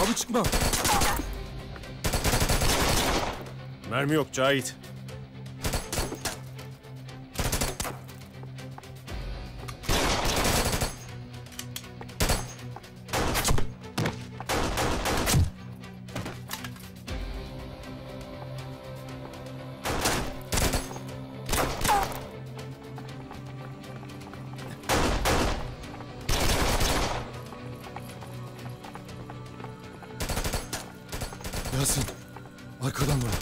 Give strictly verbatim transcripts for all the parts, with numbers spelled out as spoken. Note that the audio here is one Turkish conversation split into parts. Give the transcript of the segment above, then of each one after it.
Abi çıkma. Mermi yok Cahit. Yasin, arkadan vur.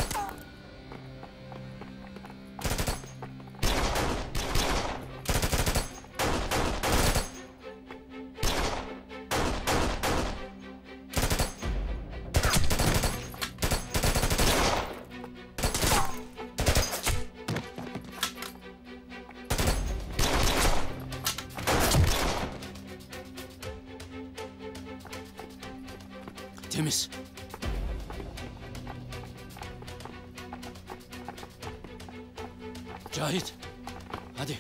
Temiz. Cahit, hadi.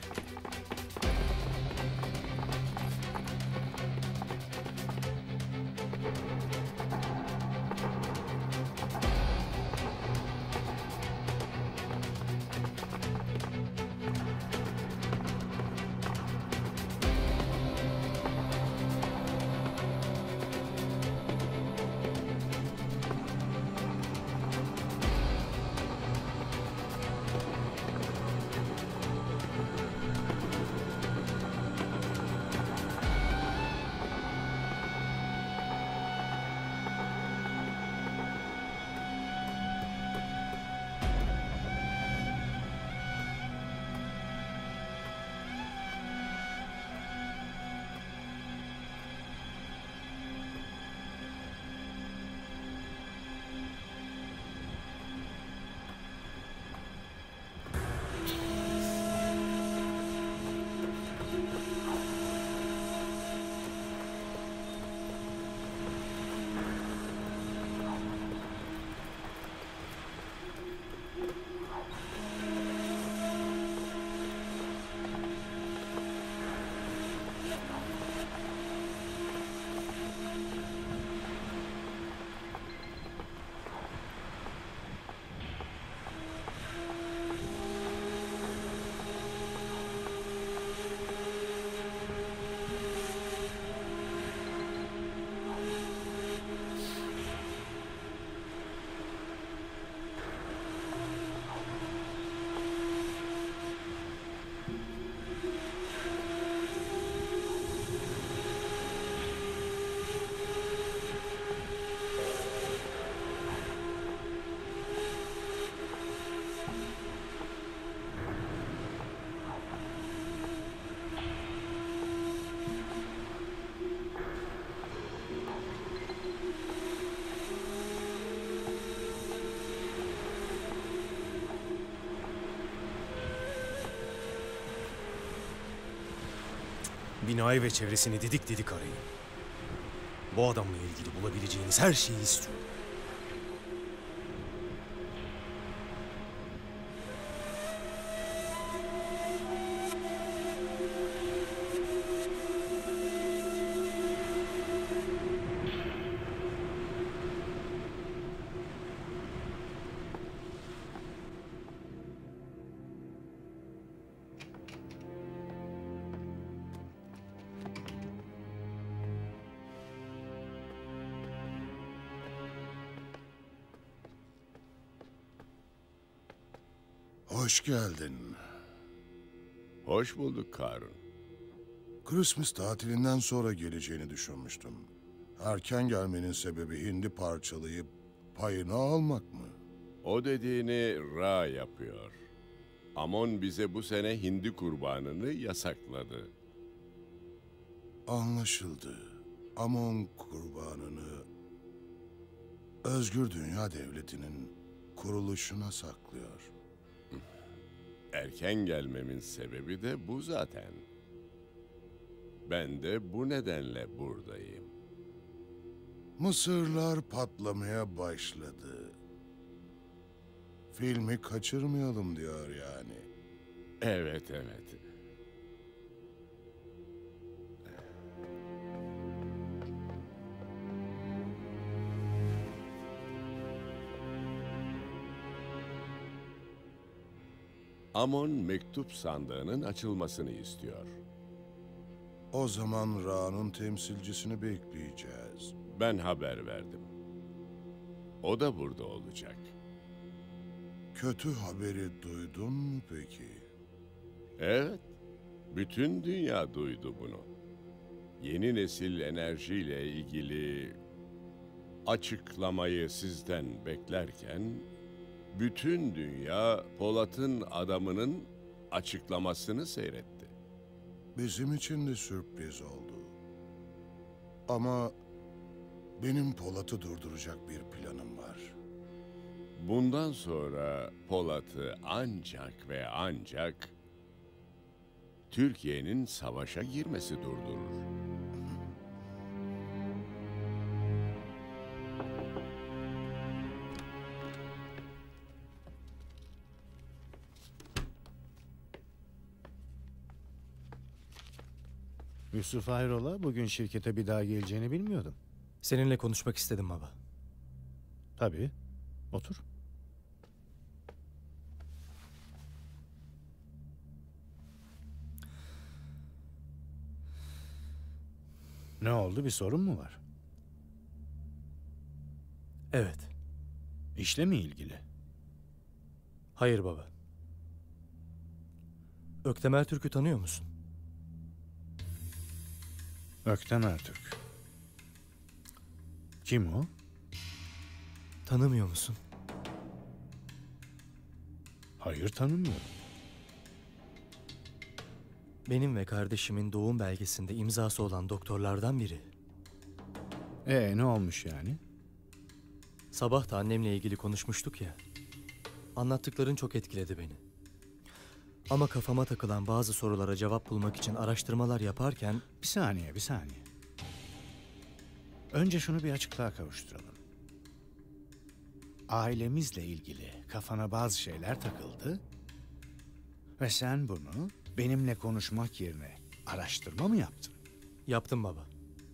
Binayı ve çevresini didik didik arayın. Bu adamla ilgili bulabileceğiniz her şeyi istiyorum. Hoş geldin. Hoş bulduk Karun. Christmas tatilinden sonra geleceğini düşünmüştüm. Erken gelmenin sebebi hindi parçalayıp payını almak mı? O dediğini Ra yapıyor. Amon bize bu sene hindi kurbanını yasakladı. Anlaşıldı. Amon kurbanını Özgür Dünya Devleti'nin kuruluşuna saklıyor. Erken gelmemin sebebi de bu zaten. Ben de bu nedenle buradayım. Mısırlar patlamaya başladı. Filmi kaçırmayalım diyor yani. Evet, evet. Amon mektup sandığının açılmasını istiyor. O zaman Ra'nın temsilcisini bekleyeceğiz. Ben haber verdim. O da burada olacak. Kötü haberi duydun mu peki? Evet, bütün dünya duydu bunu. Yeni nesil enerjiyle ilgili açıklamayı sizden beklerken, bütün dünya Polat'ın adamının açıklamasını seyretti. Bizim için de sürpriz oldu. Ama benim Polat'ı durduracak bir planım var. Bundan sonra Polat'ı ancak ve ancak Türkiye'nin savaşa girmesi durdurur. Yusuf hayrola? Bugün şirkete bir daha geleceğini bilmiyordum. Seninle konuşmak istedim baba. Tabii. Otur. Ne oldu? Bir sorun mu var? Evet. İşle mi ilgili? Hayır baba. Öktem Ertürk'ü tanıyor musun? Öktem Ertürk. Kim o? Tanımıyor musun? Hayır, tanımıyorum. Benim ve kardeşimin doğum belgesinde imzası olan doktorlardan biri. Ee, ne olmuş yani? Sabah da annemle ilgili konuşmuştuk ya. Anlattıkların çok etkiledi beni. Ama kafama takılan bazı sorulara cevap bulmak için araştırmalar yaparken... Bir saniye, bir saniye. Önce şunu bir açıklığa kavuşturalım. Ailemizle ilgili kafana bazı şeyler takıldı ve sen bunu benimle konuşmak yerine araştırma mı yaptın? Yaptım baba.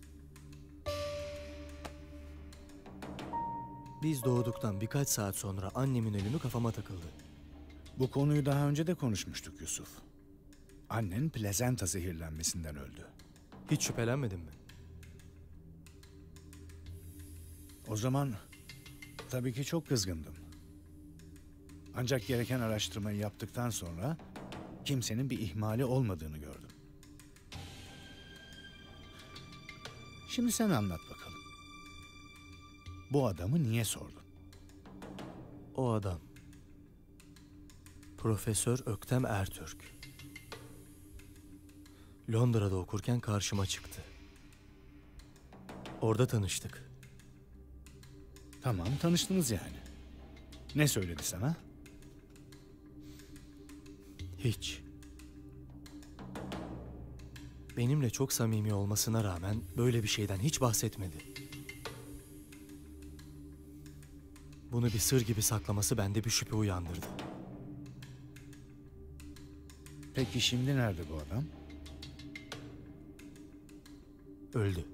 Biz doğduktan birkaç saat sonra annemin ölümü kafama takıldı. Bu konuyu daha önce de konuşmuştuk Yusuf. Annen plazenta zehirlenmesinden öldü. Hiç şüphelenmedin mi? O zaman tabii ki çok kızgındım. Ancak gereken araştırmayı yaptıktan sonra kimsenin bir ihmali olmadığını gördüm. Şimdi sen anlat bakalım. Bu adamı niye sordun? O adam. Profesör Öktem Ertürk. Londra'da okurken karşıma çıktı. Orada tanıştık. Tamam, tanıştınız yani. Ne söyledi sana? Hiç. Benimle çok samimi olmasına rağmen böyle bir şeyden hiç bahsetmedi. Bunu bir sır gibi saklaması bende bir şüphe uyandırdı. Peki şimdi nerede bu adam? Öldü.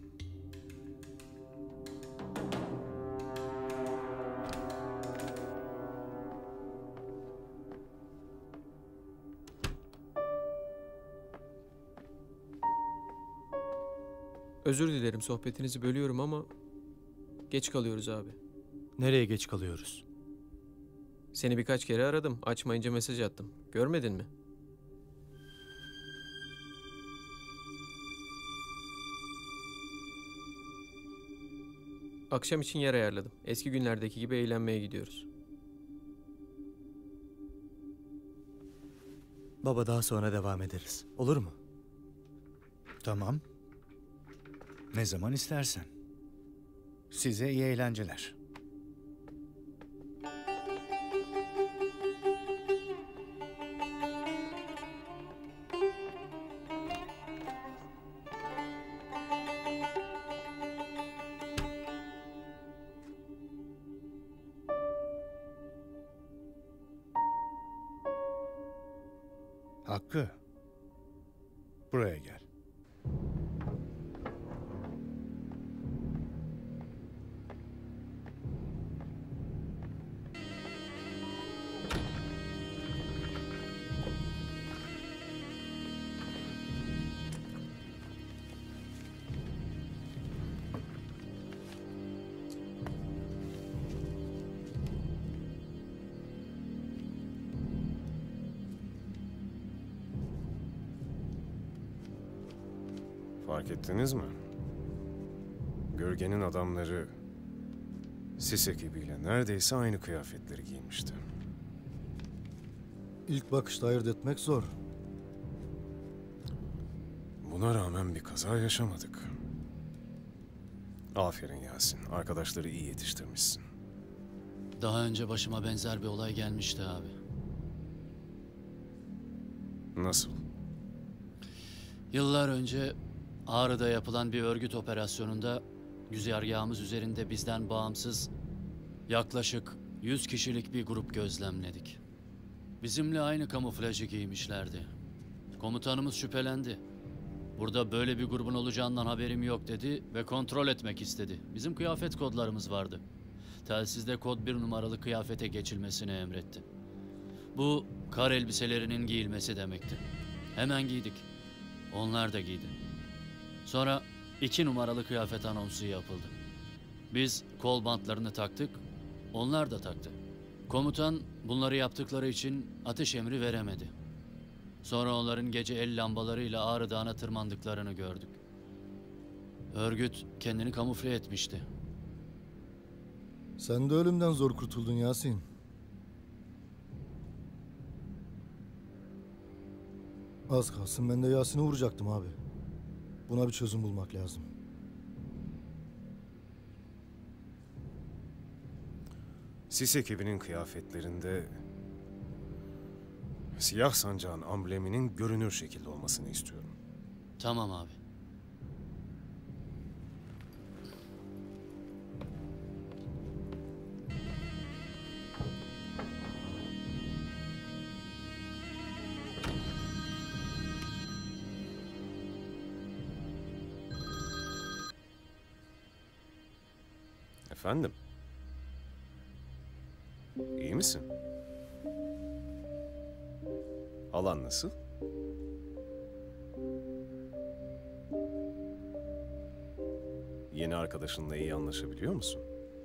Özür dilerim sohbetinizi bölüyorum ama geç kalıyoruz abi. Nereye geç kalıyoruz? Seni birkaç kere aradım. Açmayınca mesaj attım. Görmedin mi? Akşam için yer ayarladım. Eski günlerdeki gibi eğlenmeye gidiyoruz. Baba, daha sonra devam ederiz. Olur mu? Tamam. Ne zaman istersen. Size iyi eğlenceler. Hakkı. Buraya gel. Fark ettiniz mi? Gölgenin adamları sis ekibiyle neredeyse aynı kıyafetleri giymişti. İlk bakışta ayırt etmek zor. Buna rağmen bir kaza yaşamadık. Aferin Yasin. Arkadaşları iyi yetiştirmişsin. Daha önce başıma benzer bir olay gelmişti abi. Nasıl? Yıllar önce Ağrı'da yapılan bir örgüt operasyonunda güzergahımız üzerinde bizden bağımsız yaklaşık yüz kişilik bir grup gözlemledik. Bizimle aynı kamuflajı giymişlerdi. Komutanımız şüphelendi. Burada böyle bir grubun olacağından haberim yok dedi ve kontrol etmek istedi. Bizim kıyafet kodlarımız vardı. Telsizde kod bir numaralı kıyafete geçilmesini emretti. Bu kar elbiselerinin giyilmesi demekti. Hemen giydik. Onlar da giydi. Sonra iki numaralı kıyafet anonsu yapıldı. Biz kol bantlarını taktık, onlar da taktı. Komutan bunları yaptıkları için ateş emri veremedi. Sonra onların gece el lambalarıyla Ağrı Dağı'na tırmandıklarını gördük. Örgüt kendini kamufle etmişti. Sen de ölümden zor kurtuldun Yasin. Az kalsın ben de Yasin'i vuracaktım abi. Buna bir çözüm bulmak lazım. Sis ekibinin kıyafetlerinde siyah sancağın ambleminin görünür şekilde olmasını istiyorum. Tamam abi. Efendim? İyi misin? Alan nasıl? Yeni arkadaşınla iyi anlaşabiliyor musun?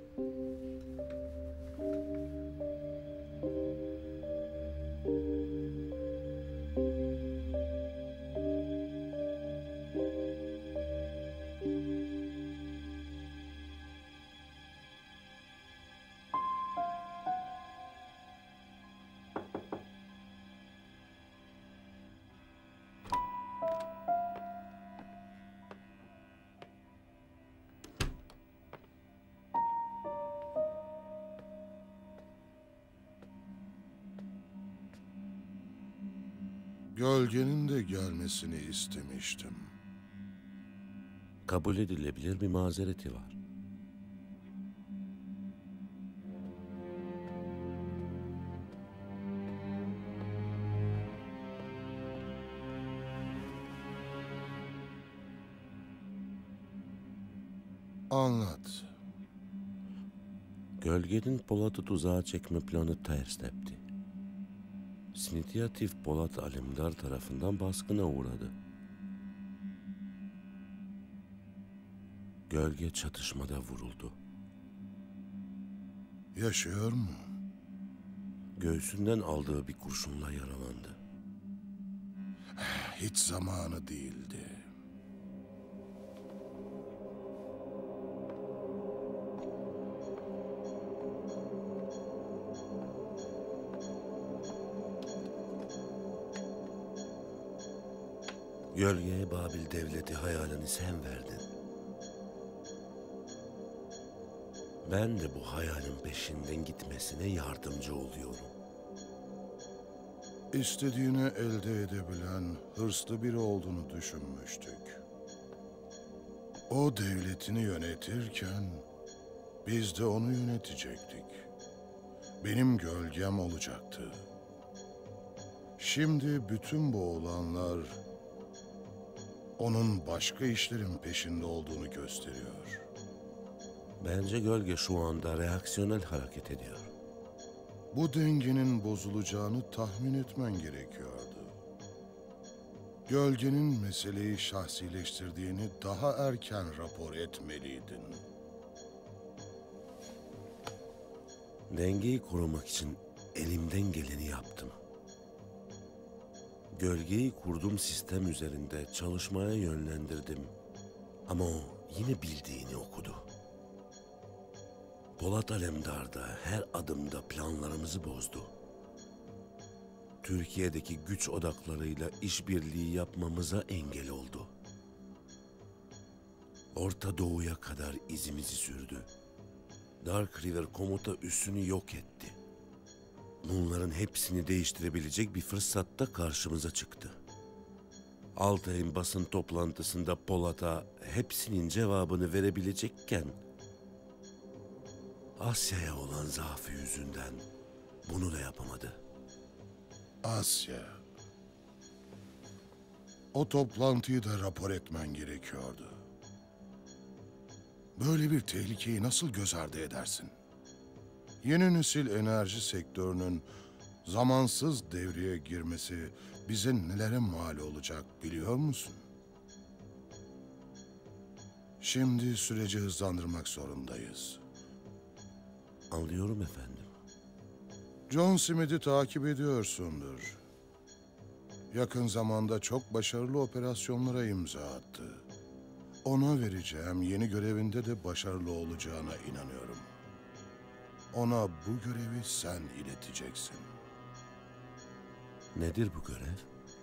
Gölgenin de gelmesini istemiştim. Kabul edilebilir bir mazereti var. Anlat. Gölgenin Polat'ı tuzağa çekme planı ters tepti. Sinitiyatif Polat Alemdar tarafından baskına uğradı. Gölge çatışmada vuruldu. Yaşıyor mu? Göğsünden aldığı bir kurşunla yaralandı. Hiç zamanı değildi. Gölgeye Babil devleti hayalini sen verdin. Ben de bu hayalin peşinden gitmesine yardımcı oluyorum. İstediğini elde edebilen hırslı biri olduğunu düşünmüştük. O devletini yönetirken biz de onu yönetecektik. Benim gölgem olacaktı. Şimdi bütün bu olanlar onun başka işlerin peşinde olduğunu gösteriyor. Bence gölge şu anda reaksiyonel hareket ediyor. Bu dengenin bozulacağını tahmin etmen gerekiyordu. Gölgenin meseleyi şahsileştirdiğini daha erken rapor etmeliydin. Dengeyi korumak için elimden geleni yaptım. Gölgeyi kurduğum sistem üzerinde çalışmaya yönlendirdim Ama o yine bildiğini okudu. Polat Alemdar da her adımda planlarımızı bozdu. Türkiye'deki güç odaklarıyla işbirliği yapmamıza engel oldu. Orta Doğu'ya kadar izimizi sürdü. Dark River komuta üssünü yok etti. Bunların hepsini değiştirebilecek bir fırsat da karşımıza çıktı. Altay'ın basın toplantısında Polat'a hepsinin cevabını verebilecekken Asya'ya olan zaafı yüzünden bunu da yapamadı. Asya. O toplantıyı da rapor etmen gerekiyordu. Böyle bir tehlikeyi nasıl göz ardı edersin? Yeni nesil enerji sektörünün zamansız devreye girmesi bize nelere mal olacak biliyor musun? Şimdi süreci hızlandırmak zorundayız. Anlıyorum efendim. John Smith'i takip ediyorsundur. Yakın zamanda çok başarılı operasyonlara imza attı. Ona vereceğim yeni görevinde de başarılı olacağına inanıyorum. Ona bu görevi sen ileteceksin. Nedir bu görev?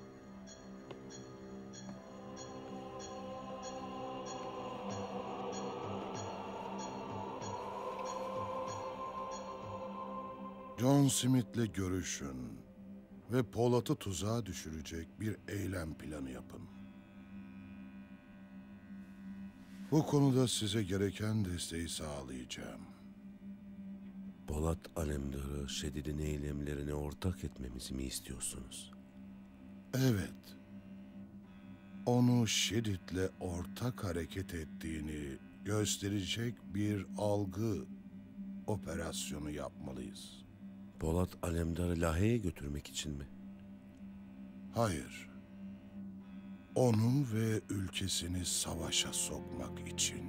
John Smith'le görüşün ve Polat'ı tuzağa düşürecek bir eylem planı yapın. Bu konuda size gereken desteği sağlayacağım. Polat Alemdar'ı Şedid'in eylemlerine ortak etmemizi mi istiyorsunuz? Evet. Onu Şedid'le ortak hareket ettiğini gösterecek bir algı operasyonu yapmalıyız. Polat Alemdar'ı Lahey'e götürmek için mi? Hayır. Onu ve ülkesini savaşa sokmak için.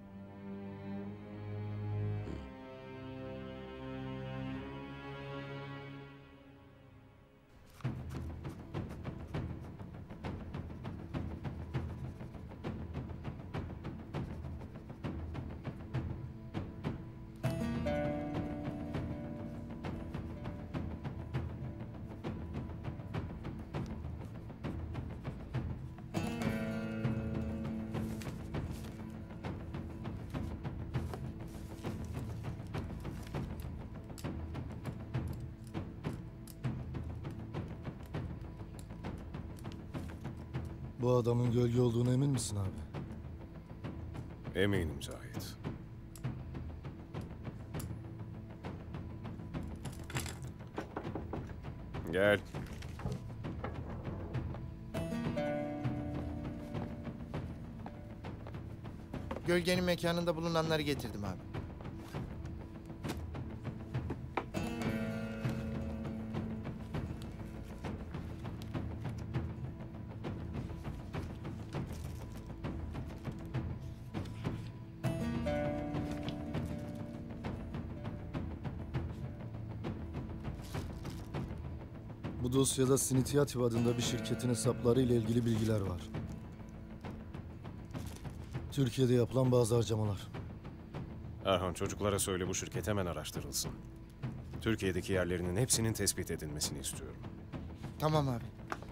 Bu adamın gölge olduğuna emin misin abi? Eminim Zahit. Gel. Gölgenin mekanında bulunanları getirdim abi. Bu dosyada Sinitiativ adında bir şirketin hesapları ile ilgili bilgiler var. Türkiye'de yapılan bazı harcamalar. Erhan, çocuklara söyle bu şirket hemen araştırılsın. Türkiye'deki yerlerinin hepsinin tespit edilmesini istiyorum. Tamam abi.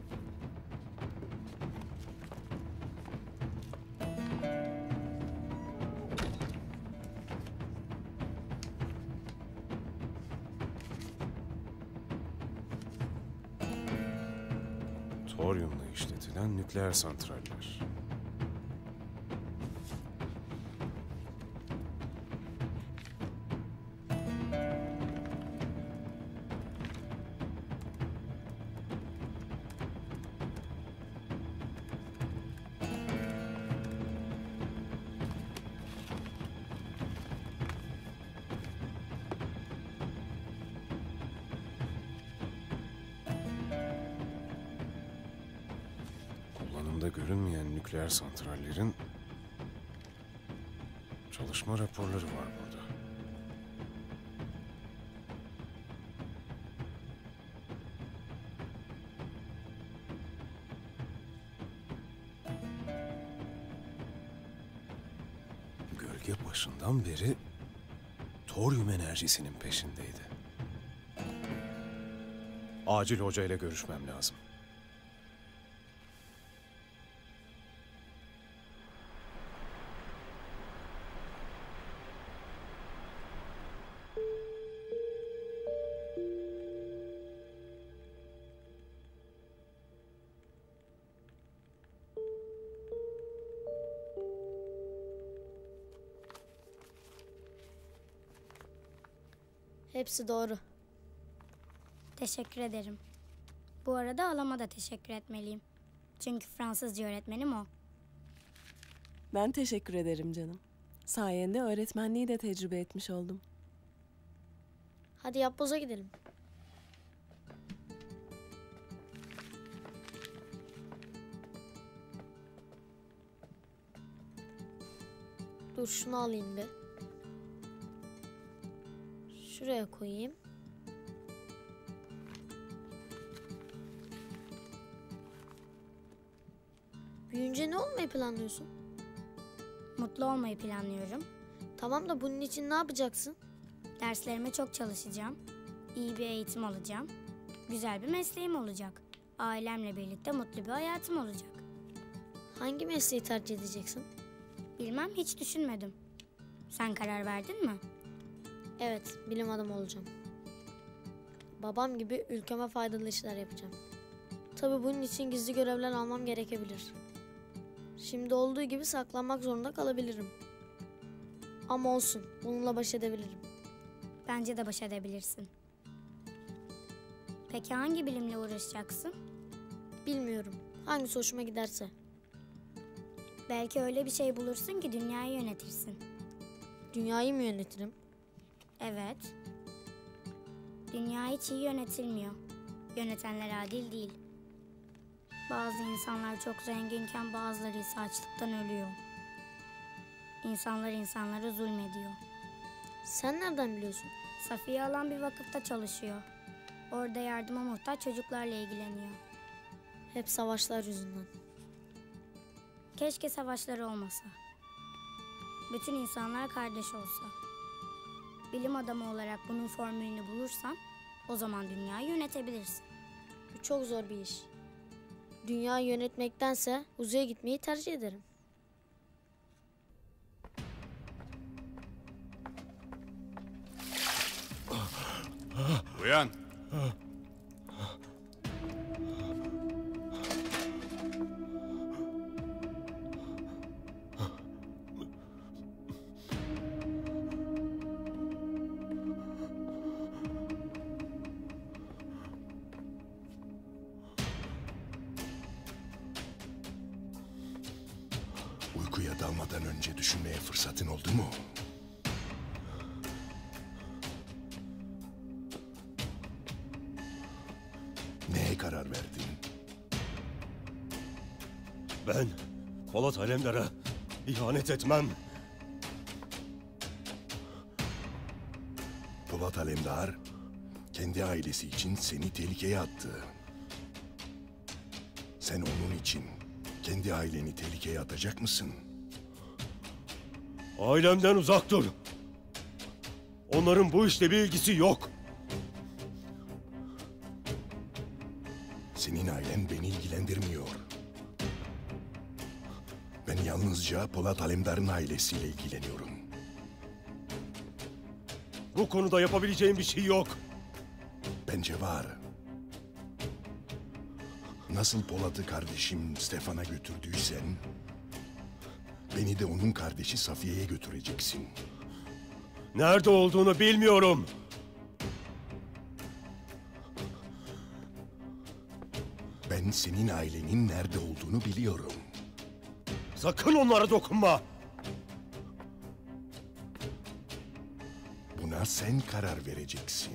Toryumla işletilen nükleer santraller. Kullanımda görünmeyen nükleer santrallerin çalışma raporları var burada. bölge başından beri toryum enerjisinin peşindeydi. Acil hoca ile görüşmem lazım. Hepsi doğru. Teşekkür ederim. Bu arada halama da teşekkür etmeliyim. Çünkü Fransızca öğretmenim o. Ben teşekkür ederim canım. Sayende öğretmenliği de tecrübe etmiş oldum. Hadi yapboza gidelim. Dur şunu alayım bir. Şuraya koyayım. Büyüyünce ne olmayı planlıyorsun? Mutlu olmayı planlıyorum. Tamam da bunun için ne yapacaksın? Derslerime çok çalışacağım. İyi bir eğitim alacağım. Güzel bir mesleğim olacak. Ailemle birlikte mutlu bir hayatım olacak. Hangi mesleği tercih edeceksin? Bilmem, hiç düşünmedim. Sen karar verdin mi? Evet, bilim adamı olacağım. Babam gibi ülkeme faydalı işler yapacağım. Tabii bunun için gizli görevler almam gerekebilir. Şimdi olduğu gibi saklanmak zorunda kalabilirim. Ama olsun, bununla baş edebilirim. Bence de baş edebilirsin. Peki hangi bilimle uğraşacaksın? Bilmiyorum. Hangisi hoşuma giderse. Belki öyle bir şey bulursun ki dünyayı yönetirsin. Dünyayı mı yönetirim? Evet. Dünya hiç iyi yönetilmiyor. Yönetenler adil değil. Bazı insanlar çok zenginken bazıları ise açlıktan ölüyor. İnsanlar insanlara zulmediyor. Sen nereden biliyorsun? Safiye alan bir vakıfta çalışıyor. Orada yardıma muhtaç çocuklarla ilgileniyor. Hep savaşlar yüzünden. Keşke savaşlar olmasa. Bütün insanlar kardeş olsa. Bilim adamı olarak bunun formülünü bulursan o zaman dünyayı yönetebilirsin. Bu çok zor bir iş. Dünyayı yönetmektense uzaya gitmeyi tercih ederim. Uyan. Uykuya dalmadan önce düşünmeye fırsatın oldu mu? Neye karar verdin? Ben Polat Alemdar'a ihanet etmem. Polat Alemdar kendi ailesi için seni tehlikeye attı. Sen onun için kendi aileni tehlikeye atacak mısın? Ailemden uzak dur. Onların bu işle bir ilgisi yok. Senin ailen beni ilgilendirmiyor. Ben yalnızca Polat Alemdar'ın ailesiyle ilgileniyorum. Bu konuda yapabileceğim bir şey yok. Bence var. Nasıl Polat'ı kardeşim Stefan'a götürdüysen, beni de onun kardeşi Safiye'ye götüreceksin. Nerede olduğunu bilmiyorum. Ben senin ailenin nerede olduğunu biliyorum. Sakın onlara dokunma. Buna sen karar vereceksin.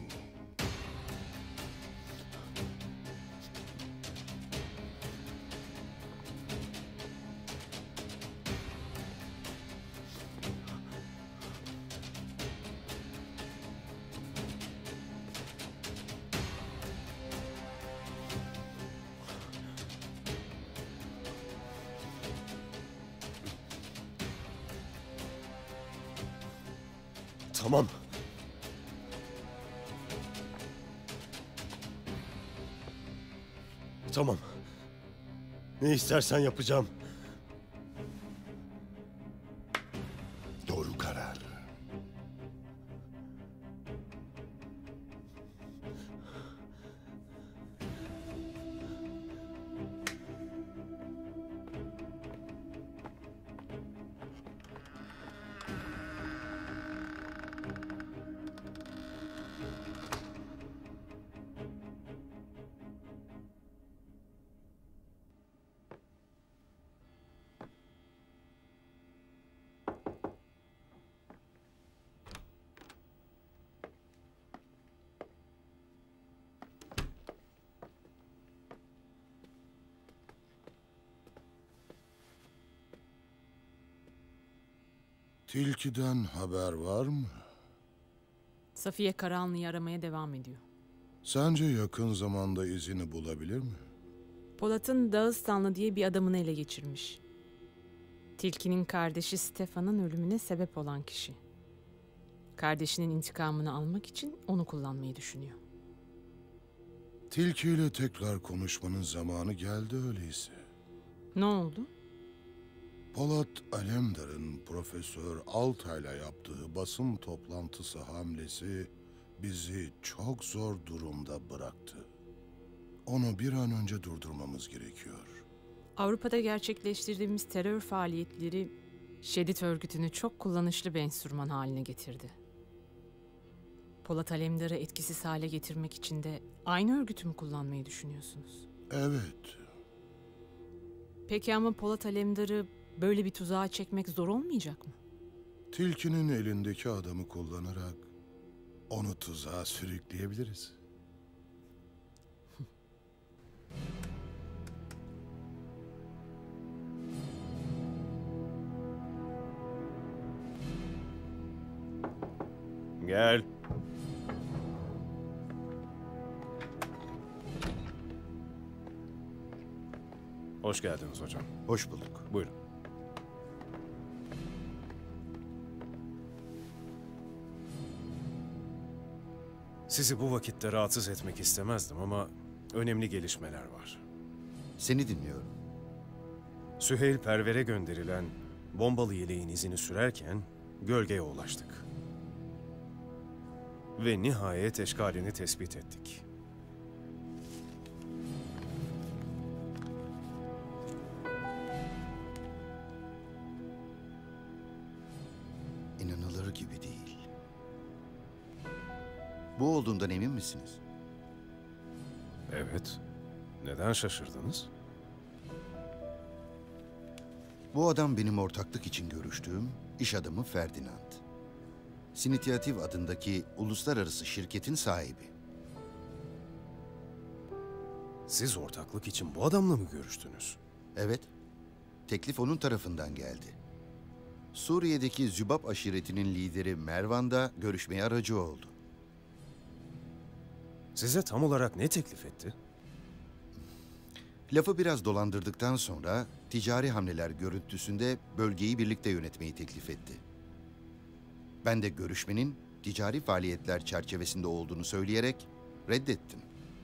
Tamam. Tamam. Ne istersen yapacağım. Doğru karar. Tilkiden haber var mı? Safiye Karahanlı'yı aramaya devam ediyor. Sence yakın zamanda izini bulabilir mi? Polat'ın Dağıstanlı diye bir adamını ele geçirmiş. Tilki'nin kardeşi Stefan'ın ölümüne sebep olan kişi. Kardeşinin intikamını almak için onu kullanmayı düşünüyor. Tilki ile tekrar konuşmanın zamanı geldi öyleyse. Ne oldu? Polat Alemdar'ın Profesör Altay'la yaptığı basın toplantısı hamlesi bizi çok zor durumda bıraktı. Onu bir an önce durdurmamız gerekiyor. Avrupa'da gerçekleştirdiğimiz terör faaliyetleri Şedid örgütünü çok kullanışlı bir enstrüman haline getirdi. Polat Alemdar'ı etkisiz hale getirmek için de aynı örgütü mü kullanmayı düşünüyorsunuz? Evet. Peki ama Polat Alemdar'ı böyle bir tuzağa çekmek zor olmayacak mı? Tilkinin elindeki adamı kullanarak onu tuzağa sürükleyebiliriz. Gel. Hoş geldiniz hocam. Hoş bulduk. Buyurun. Sizi bu vakitte rahatsız etmek istemezdim ama önemli gelişmeler var. Seni dinliyorum. Süheyl Perver'e gönderilen bombalı yeleğin izini sürerken gölgeye ulaştık. Ve nihayet eşkalini tespit ettik. İnanılır gibi değil. Bu olduğundan emin misiniz? Evet. Neden şaşırdınız? Bu adam benim ortaklık için görüştüğüm iş adamı Ferdinand. Sinitiativ adındaki uluslararası şirketin sahibi. Siz ortaklık için bu adamla mı görüştünüz? Evet. Teklif onun tarafından geldi. Suriye'deki Zübab aşiretinin lideri Mervan da görüşmeye aracı oldu. Size tam olarak ne teklif etti? Lafı biraz dolandırdıktan sonra ticari hamleler görüntüsünde bölgeyi birlikte yönetmeyi teklif etti. Ben de görüşmenin ticari faaliyetler çerçevesinde olduğunu söyleyerek reddettim.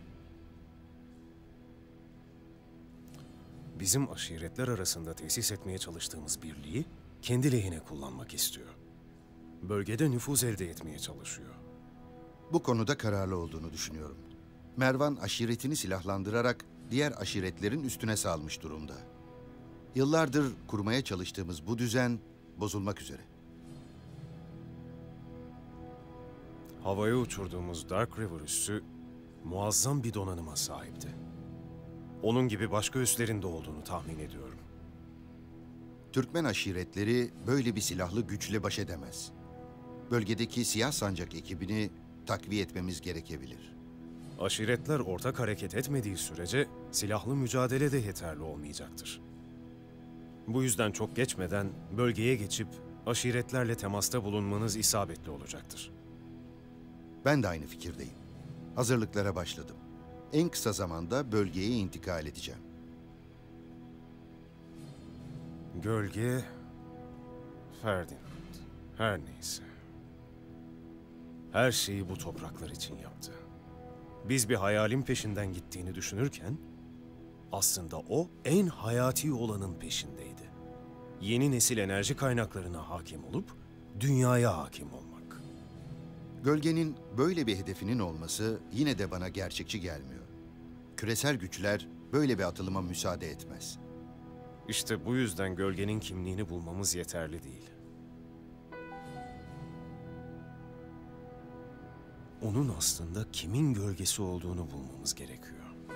Bizim aşiretler arasında tesis etmeye çalıştığımız birliği kendi lehine kullanmak istiyor. Bölgede nüfuz elde etmeye çalışıyor. Bu konuda kararlı olduğunu düşünüyorum. Mervan aşiretini silahlandırarak diğer aşiretlerin üstüne salmış durumda. Yıllardır kurmaya çalıştığımız bu düzen bozulmak üzere. Havaya uçurduğumuz Dark River üssü muazzam bir donanıma sahipti. Onun gibi başka üslerin de olduğunu tahmin ediyorum. Türkmen aşiretleri böyle bir silahlı güçle baş edemez. Bölgedeki siyah sancak ekibini takviye etmemiz gerekebilir. Aşiretler ortak hareket etmediği sürece silahlı mücadele de yeterli olmayacaktır. Bu yüzden çok geçmeden bölgeye geçip aşiretlerle temasta bulunmanız isabetli olacaktır. Ben de aynı fikirdeyim. Hazırlıklara başladım. En kısa zamanda bölgeye intikal edeceğim. Gölge, Ferdinand, her neyse. her şeyi bu topraklar için yaptı. Biz bir hayalin peşinden gittiğini düşünürken, aslında o en hayati olanın peşindeydi. Yeni nesil enerji kaynaklarına hakim olup, dünyaya hakim olmak. Gölgenin böyle bir hedefinin olması yine de bana gerçekçi gelmiyor. Küresel güçler böyle bir atılıma müsaade etmez. İşte bu yüzden gölgenin kimliğini bulmamız yeterli değil. Onun aslında kimin gölgesi olduğunu bulmamız gerekiyor.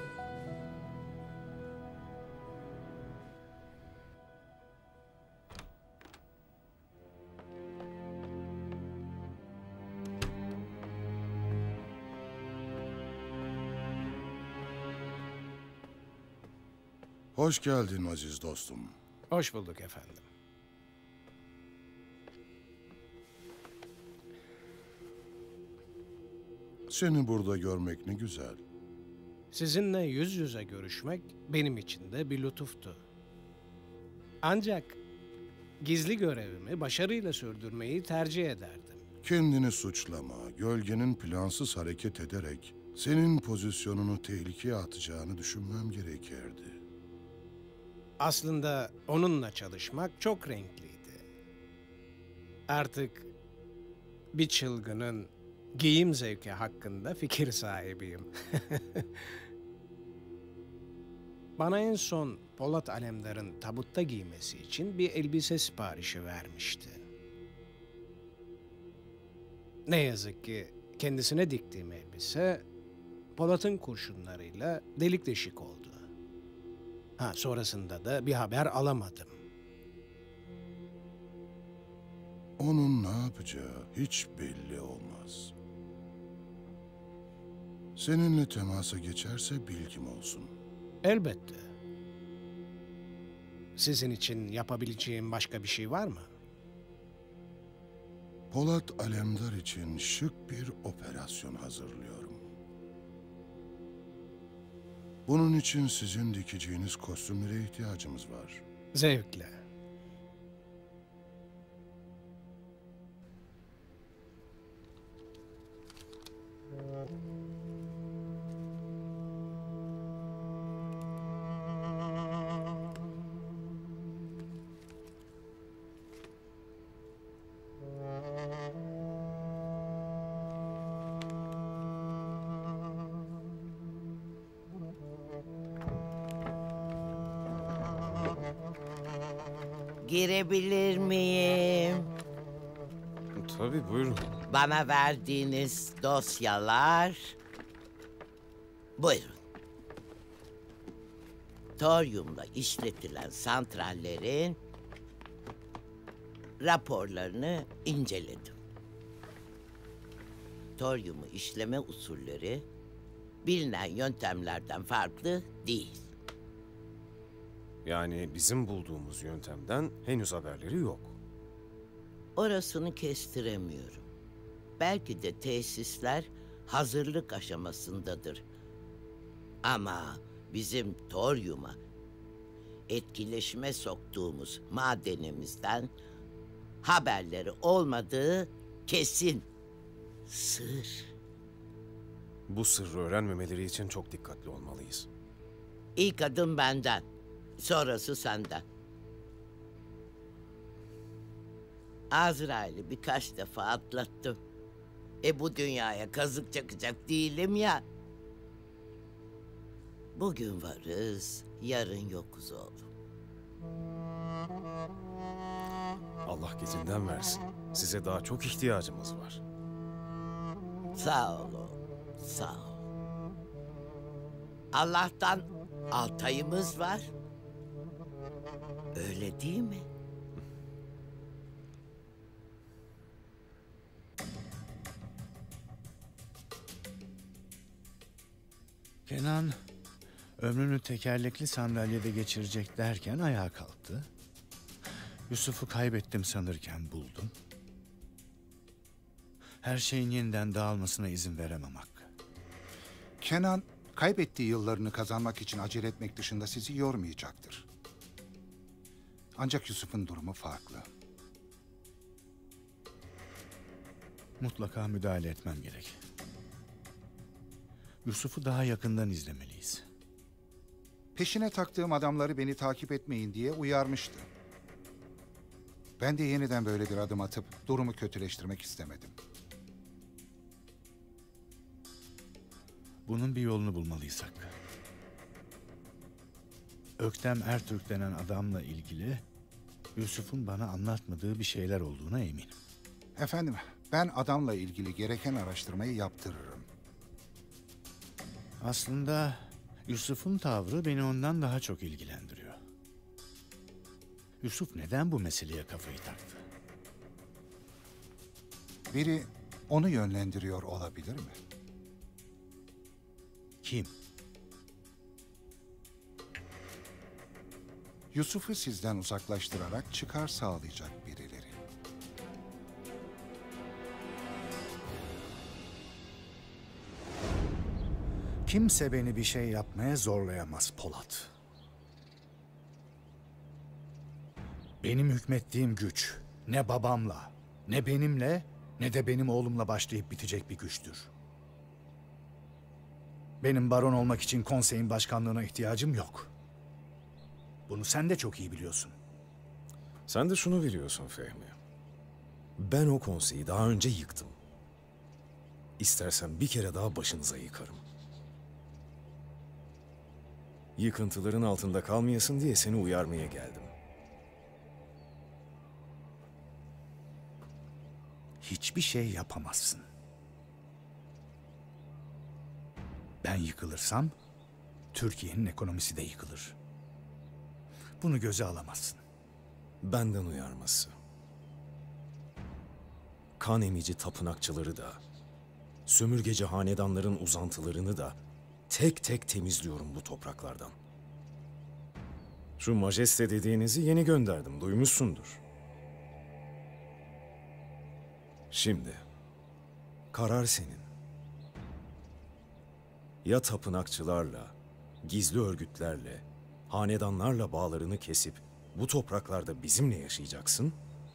Hoş geldin aziz dostum. Hoş bulduk efendim. Seni burada görmek ne güzel. Sizinle yüz yüze görüşmek benim için de bir lütuftu. Ancak gizli görevimi başarıyla sürdürmeyi tercih ederdim. Kendini suçlama. Gölgenin plansız hareket ederek senin pozisyonunu tehlikeye atacağını düşünmem gerekirdi. Aslında onunla çalışmak çok renkliydi. Artık bir çılgının giyim zevki hakkında fikir sahibiyim. Bana en son Polat Alemdar'ın tabutta giymesi için bir elbise siparişi vermişti. Ne yazık ki kendisine diktiğim elbise Polat'ın kurşunlarıyla delik deşik oldu. Ha, sonrasında da bir haber alamadım. Onun ne yapacağı hiç belli olmaz. Seninle temasa geçerse bilgim olsun. Elbette. Sizin için yapabileceğim başka bir şey var mı? Polat Alemdar için şık bir operasyon hazırlıyorum. Bunun için sizin dikeceğiniz kostümlere ihtiyacımız var. Zevkle. Girebilir miyim? Tabii, buyurun. Bana verdiğiniz dosyalar... Buyurun. Toryumla işletilen santrallerin raporlarını inceledim. Toryumu işleme usulleri bilinen yöntemlerden farklı değil. Yani bizim bulduğumuz yöntemden henüz haberleri yok. Orasını kestiremiyorum. Belki de tesisler hazırlık aşamasındadır. Ama bizim toryuma etkileşime soktuğumuz madenimizden haberleri olmadığı kesin. Sır. Bu sırrı öğrenmemeleri için çok dikkatli olmalıyız. İlk adım benden. Sonrası senden. Azrail'i birkaç defa atlattım. E bu dünyaya kazık çakacak değilim ya. Bugün varız, yarın yokuz oğlum. Allah gecinden versin. Size daha çok ihtiyacımız var. Sağ ol oğlum, sağ ol. Allah'tan Altay'ımız var. Öyle değil mi? Kenan ömrünü tekerlekli sandalyede geçirecek derken ayağa kalktı. Yusuf'u kaybettim sanırken buldum. Her şeyin yeniden dağılmasına izin veremem Hakkı. Kenan kaybettiği yıllarını kazanmak için acele etmek dışında sizi yormayacaktır. Ancak Yusuf'un durumu farklı. Mutlaka müdahale etmem gerek. Yusuf'u daha yakından izlemeliyiz. Peşine taktığım adamları beni takip etmeyin diye uyarmıştı. Ben de yeniden böyle bir adım atıp durumu kötüleştirmek istemedim. Bunun bir yolunu bulmalıyız Hakkı. Öktem Ertürk denen adamla ilgili Yusuf'un bana anlatmadığı bir şeyler olduğuna eminim. Efendim, ben adamla ilgili gereken araştırmayı yaptırırım. Aslında Yusuf'un tavrı beni ondan daha çok ilgilendiriyor. Yusuf neden bu meseleye kafayı taktı? Biri onu yönlendiriyor olabilir mi? Kim? Yusuf'u sizden uzaklaştırarak çıkar sağlayacak birileri. Kimse beni bir şey yapmaya zorlayamaz Polat. Benim hükmettiğim güç ne babamla, ne benimle, ne de benim oğlumla başlayıp bitecek bir güçtür. Benim baron olmak için konseyin başkanlığına ihtiyacım yok. Bunu sen de çok iyi biliyorsun. Sen de şunu biliyorsun Fehmi. Ben o konseyi daha önce yıktım. İstersen bir kere daha başınıza yıkarım. Yıkıntıların altında kalmayasın diye seni uyarmaya geldim. Hiçbir şey yapamazsın. Ben yıkılırsam Türkiye'nin ekonomisi de yıkılır. Bunu göze alamazsın. Benden uyarması. Kan emici tapınakçıları da, sömürgeci hanedanların uzantılarını da tek tek temizliyorum bu topraklardan. Şu majeste dediğinizi yeni gönderdim, duymuşsundur. Şimdi karar senin. Ya tapınakçılarla, gizli örgütlerle, hanedanlarla bağlarını kesip bu topraklarda bizimle yaşayacaksın,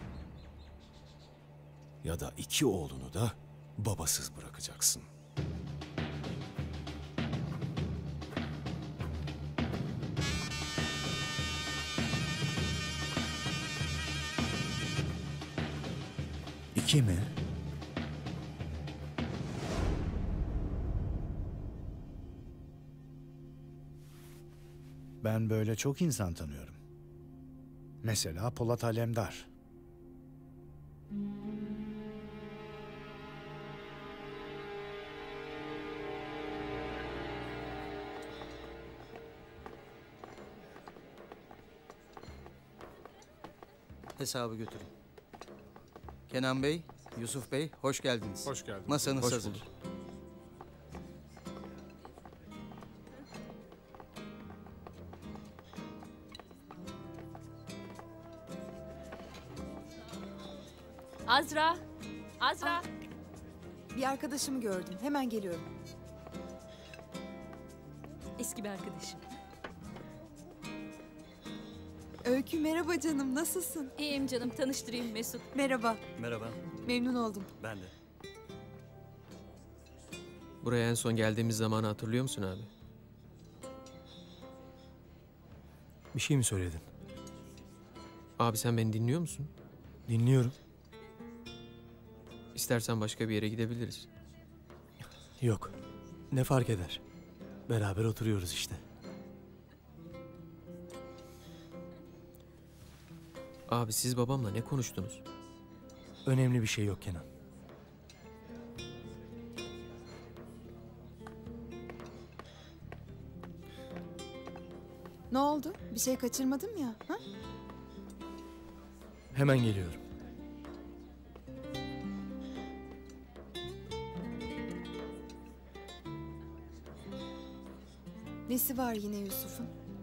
ya da iki oğlunu da babasız bırakacaksın. İki mi? Ben böyle çok insan tanıyorum. Mesela Polat Alemdar. Hesabı götürün. Kenan Bey, Yusuf Bey, hoş geldiniz. Hoş geldiniz. Masanız Hoş hazır. bulduk. Azra! Azra! Bir arkadaşımı gördüm. Hemen geliyorum. Eski bir arkadaşım. Öykü merhaba canım. Nasılsın? İyiyim canım. Tanıştırayım Mesut. Merhaba. Merhaba. Memnun oldum. Ben de. Buraya en son geldiğimiz zamanı hatırlıyor musun abi? Bir şey mi söyledin? Abi sen beni dinliyor musun? Dinliyorum. İstersen başka bir yere gidebiliriz. Yok. Ne fark eder? Beraber oturuyoruz işte. Abi siz babamla ne konuştunuz? Önemli bir şey yok Kenan. Ne oldu? Bir şey kaçırmadım ya. Ha? Hemen geliyorum. Nesi var yine Yusuf'un?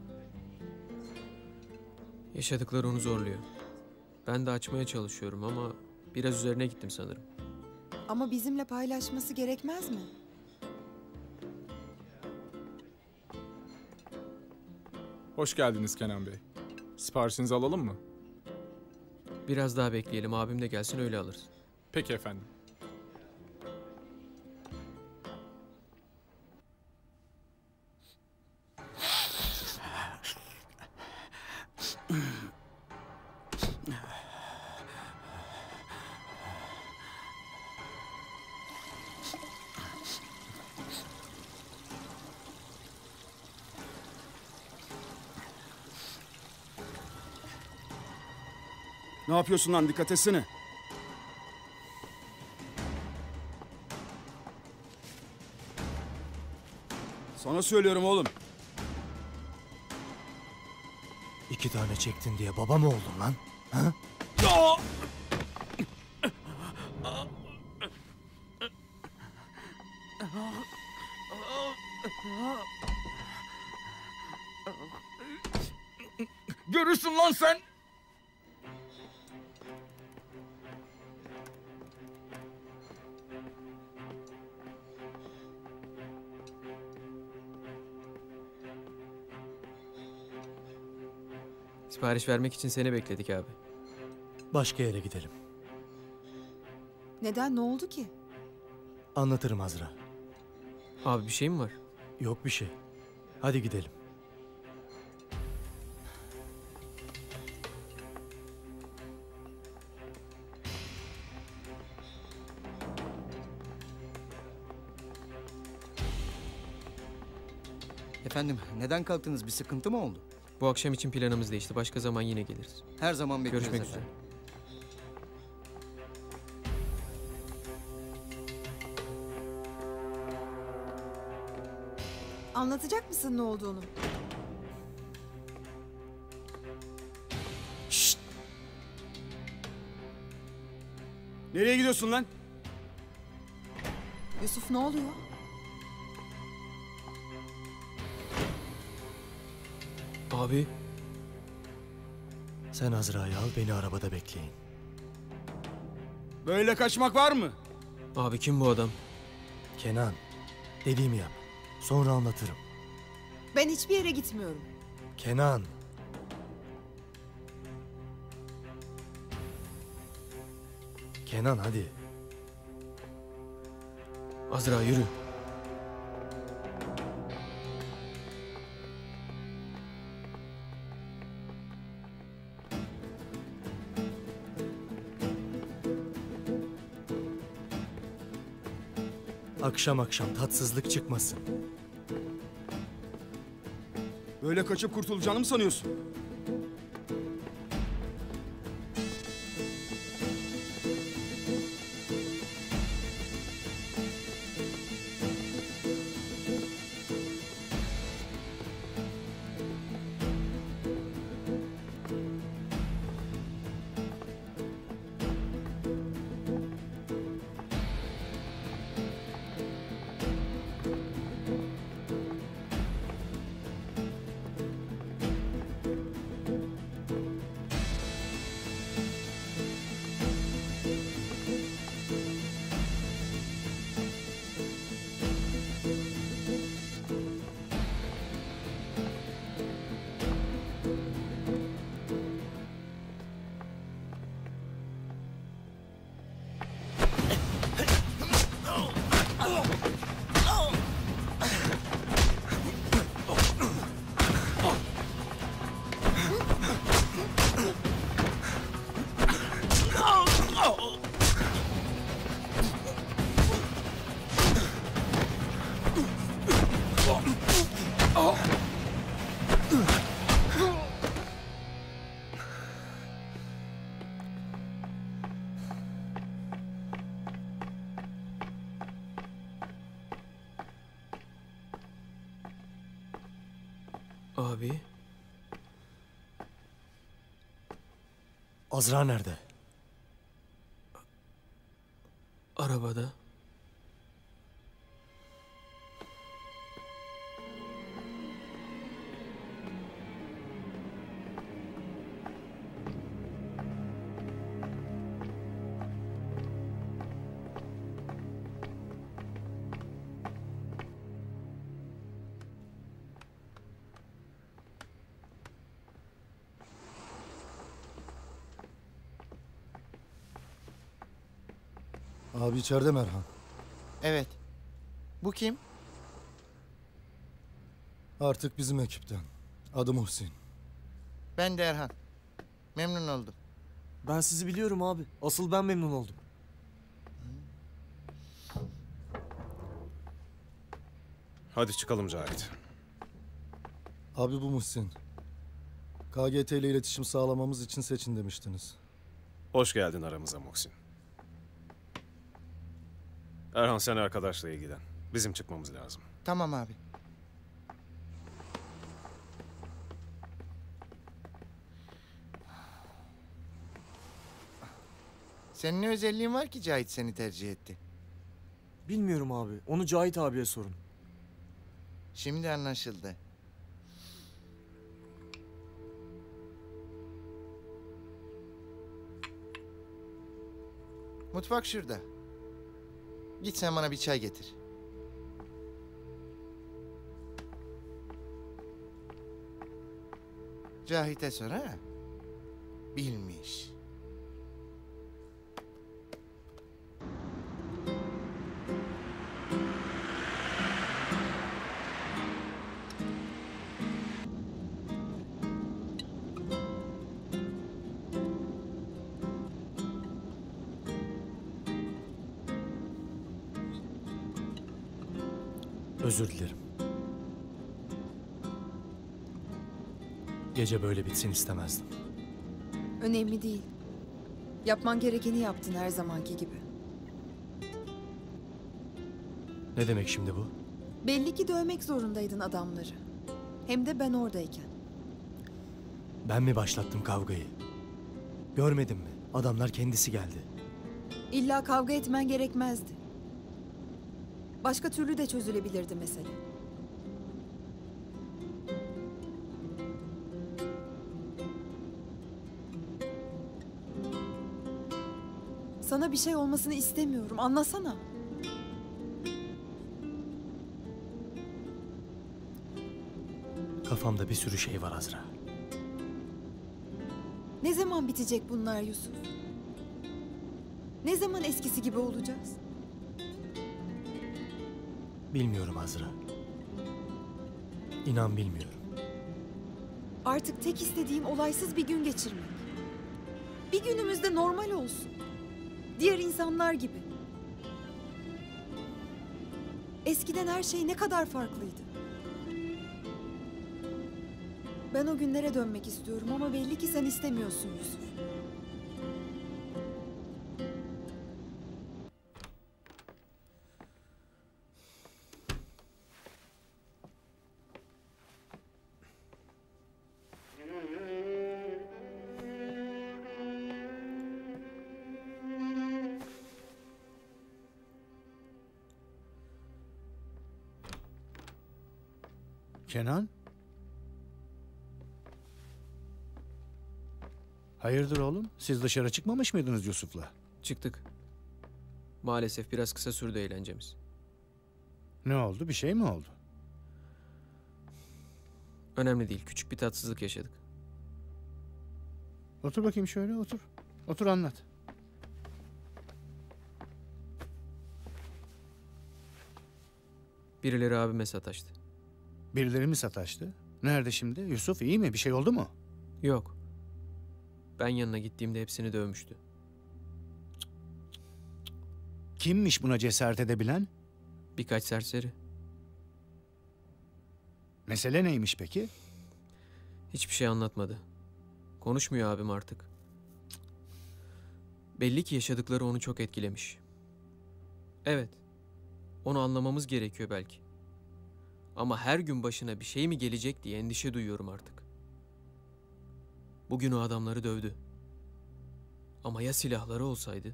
Yaşadıkları onu zorluyor. Ben de açmaya çalışıyorum ama biraz üzerine gittim sanırım. Ama bizimle paylaşması gerekmez mi? Hoş geldiniz Kenan Bey. Siparişinizi alalım mı? Biraz daha bekleyelim, abim de gelsin öyle alırız. Peki efendim. Ne yapıyorsun lan? Dikkat etsene. Sana söylüyorum oğlum. İki tane çektin diye baba mı oldun lan? Ha? Ya! Görürsün lan sen. Sipariş vermek için seni bekledik abi. Başka yere gidelim. Neden? Ne oldu ki? Anlatırım Azra. Abi bir şey mi var? Yok bir şey. Hadi gidelim. Efendim neden kalktınız? Bir sıkıntı mı oldu? Bu akşam için planımız değişti. Başka zaman yine geliriz. Her zaman bekleriz Görüşmek efendim. üzere. Anlatacak mısın ne olduğunu? Şşt! Nereye gidiyorsun lan? Yusuf ne oluyor? Abi. Sen Azra'yı al, beni arabada bekleyin. Böyle kaçmak var mı? Abi kim bu adam? Kenan, dediğimi yap. Sonra anlatırım. Ben hiçbir yere gitmiyorum. Kenan. Kenan hadi. Azra yürü. Akşam akşam tatsızlık çıkmasın. Böyle kaçıp kurtulacağını mı sanıyorsun? Abi. Azra nerede? Arabada. Abi içeride Merhan. Evet. Bu kim? Artık bizim ekipten. Adı Muhsin. Ben de Erhan. Memnun oldum. Ben sizi biliyorum abi. Asıl ben memnun oldum. Hadi çıkalım Cahit. Abi bu Muhsin. K G T ile iletişim sağlamamız için seçin demiştiniz. Hoş geldin aramıza Muhsin. Erhan sen arkadaşla ilgilen. Bizim çıkmamız lazım. Tamam abi. Senin ne özelliğin var ki Cahit seni tercih etti? Bilmiyorum abi. Onu Cahit abiye sorun. Şimdi anlaşıldı. Mutfak şurada. Git sen bana bir çay getir. Cahit'e sor ha. Bilmiş. Özür dilerim. Gece böyle bitsin istemezdim. Önemli değil. Yapman gerekeni yaptın her zamanki gibi. Ne demek şimdi bu? Belli ki dövmek zorundaydın adamları. Hem de ben oradayken. Ben mi başlattım kavgayı? Görmedin mi? Adamlar kendisi geldi. İlla kavga etmen gerekmezdi. Başka türlü de çözülebilirdi mesele. Sana bir şey olmasını istemiyorum. Anlasana. Kafamda bir sürü şey var Azra. Ne zaman bitecek bunlar Yusuf? Ne zaman eskisi gibi olacağız? Bilmiyorum Azra. İnan bilmiyorum. Artık tek istediğim olaysız bir gün geçirmek. Bir günümüzde normal olsun. Diğer insanlar gibi. Eskiden her şey ne kadar farklıydı. Ben o günlere dönmek istiyorum ama belli ki sen istemiyorsun Yusuf. Kenan? Hayırdır oğlum? Siz dışarı çıkmamış mıydınız Yusuf'la? Çıktık. Maalesef biraz kısa sürdü eğlencemiz. Ne oldu? Bir şey mi oldu? Önemli değil. Küçük bir tatsızlık yaşadık. Otur bakayım şöyle, otur. Otur anlat. Birileri abime sataştı. Birileri mi sataştı? Nerede şimdi? Yusuf iyi mi? Bir şey oldu mu? Yok. Ben yanına gittiğimde hepsini dövmüştü. Kimmiş buna cesaret edebilen? Birkaç serseri. Mesele neymiş peki? Hiçbir şey anlatmadı. Konuşmuyor abim artık. Belli ki yaşadıkları onu çok etkilemiş. Evet. Onu anlamamız gerekiyor belki. Ama her gün başına bir şey mi gelecek diye endişe duyuyorum artık. Bugün o adamları dövdü. Ama ya silahları olsaydı?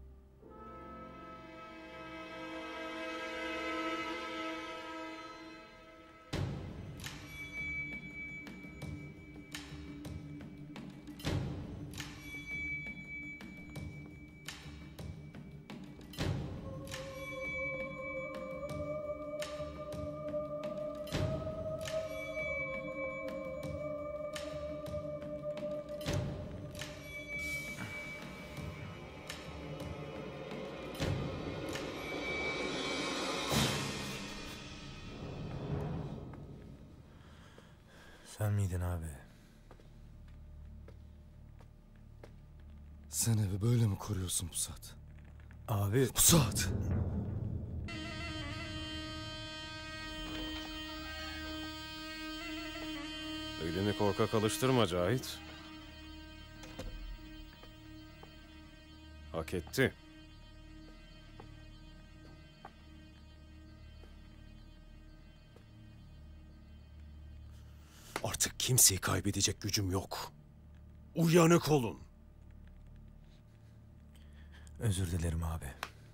Sen miydin abi? Sen evi böyle mi koruyorsun Pusat? Abi... Pusat! Elini korkak alıştırma Cahit. Hak etti. Artık kimseyi kaybedecek gücüm yok. Uyanık olun. Özür dilerim abi.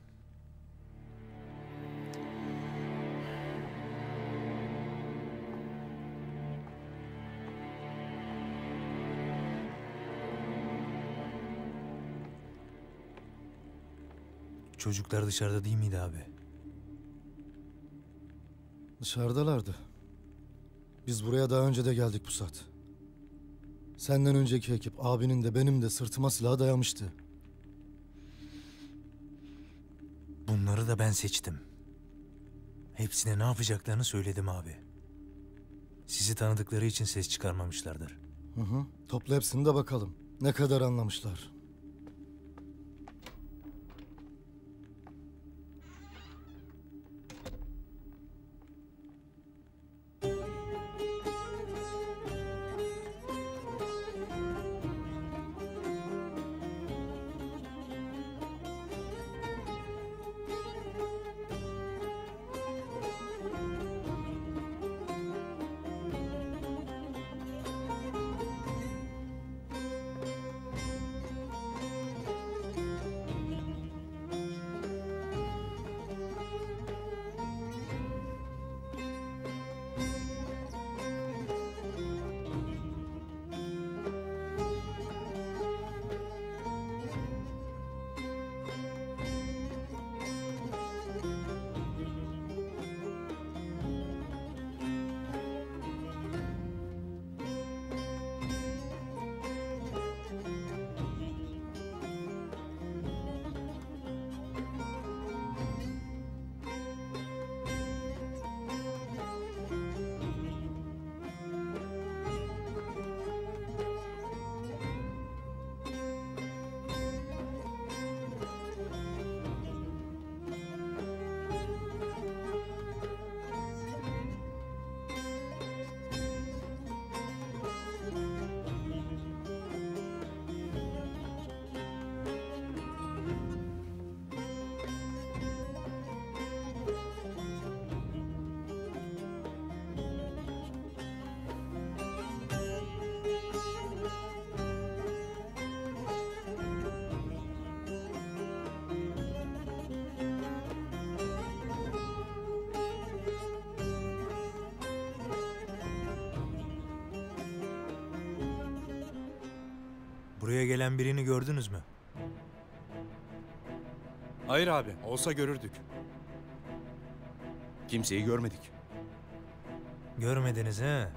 Çocuklar dışarıda değil miydi abi? Dışarıdalardı. Biz buraya daha önce de geldik Pusat. Senden önceki ekip abinin de benim de sırtıma silah dayamıştı. Bunları da ben seçtim. Hepsine ne yapacaklarını söyledim abi. Sizi tanıdıkları için ses çıkarmamışlardır. Hı hı. Topla hepsini de bakalım. Ne kadar anlamışlar. Buraya gelen birini gördünüz mü? Hayır abi, olsa görürdük. Kimseyi görmedik. Görmediniz he?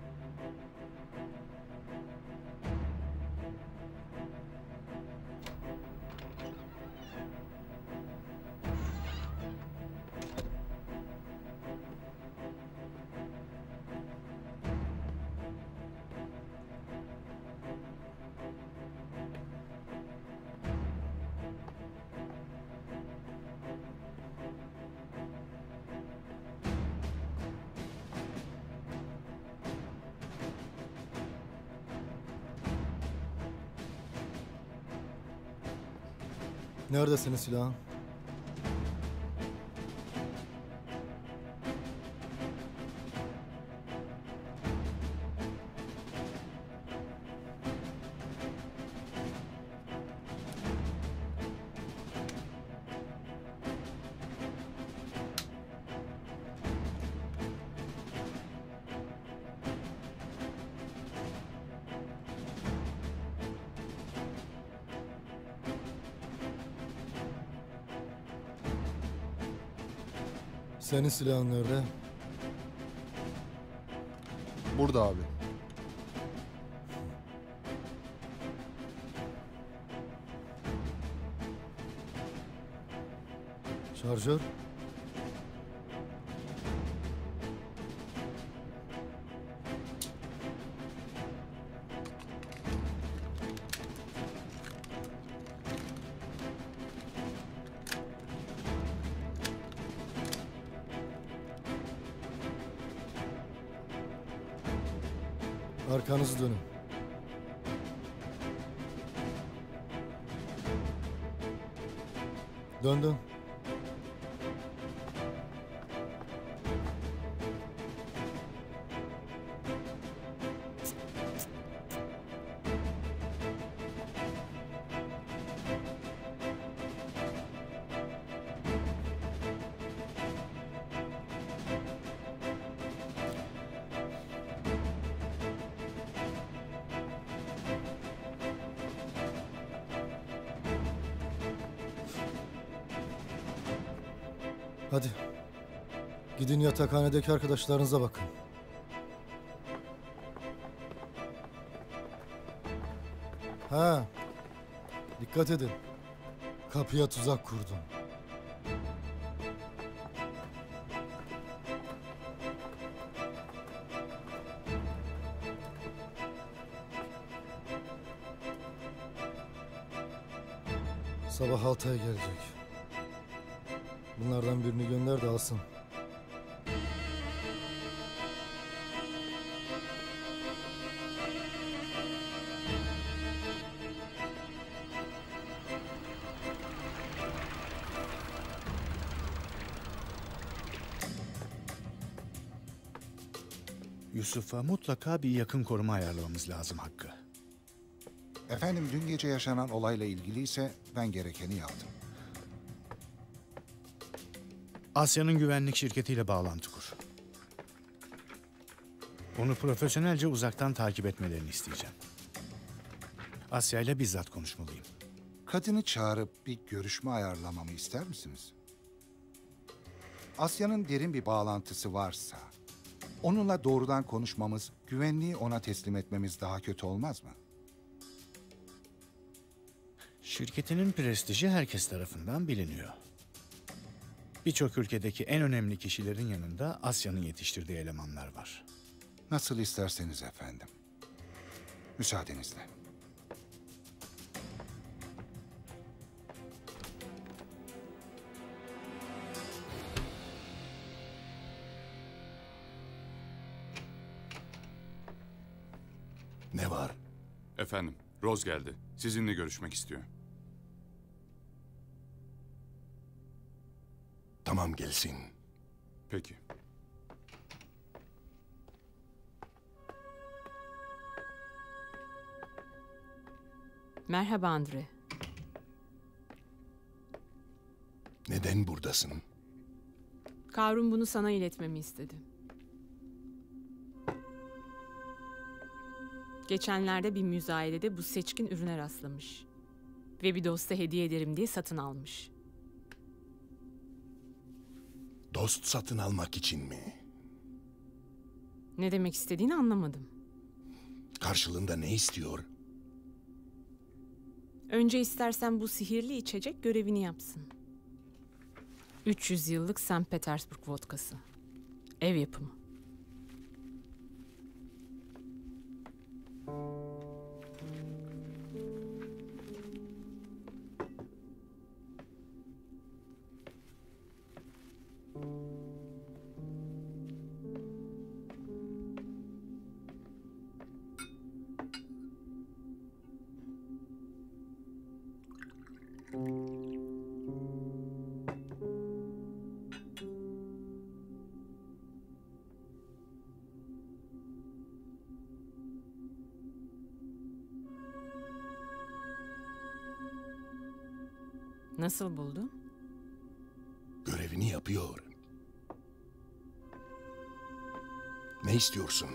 Nerede senin silahın? Senin silahın nerede? Burada abi. Şarjör? Arkanızı dönün. Dön dön. Hadi. Gidin yatakhanedeki arkadaşlarınıza bakın. Ha. Dikkat edin. Kapıya tuzak kurdum. Sabah Altay'a gelecek. Bunlardan birini gönder de alsın. Yusuf'a mutlaka bir yakın koruma ayarlamamız lazım Hakkı. Efendim dün gece yaşanan olayla ilgili ise ben gerekeni yaptım. Asya'nın güvenlik şirketiyle bağlantı kur. Onu profesyonelce uzaktan takip etmelerini isteyeceğim. Asya ile bizzat konuşmalıyım. Kadını çağırıp bir görüşme ayarlamamı ister misiniz? Asya'nın derin bir bağlantısı varsa, onunla doğrudan konuşmamız, güvenliği ona teslim etmemiz daha kötü olmaz mı? Şirketinin prestiji herkes tarafından biliniyor. Birçok ülkedeki en önemli kişilerin yanında Asya'nın yetiştirdiği elemanlar var. Nasıl isterseniz efendim. Müsaadenizle. Ne var? Efendim, Rose geldi. Sizinle görüşmek istiyor. Tamam, gelsin. Peki. Merhaba Andre. Neden buradasın? Karun bunu sana iletmemi istedi. Geçenlerde bir müzayedede bu seçkin ürüne rastlamış. Ve bir dosta hediye ederim diye satın almış. Dost satın almak için mi? Ne demek istediğini anlamadım. Karşılığında ne istiyor? Önce istersen bu sihirli içecek görevini yapsın. üç yüz yıllık Sankt Petersburg vodkası. Ev yapımı. Nasıl buldun? Görevini yapıyor. Ne istiyorsun?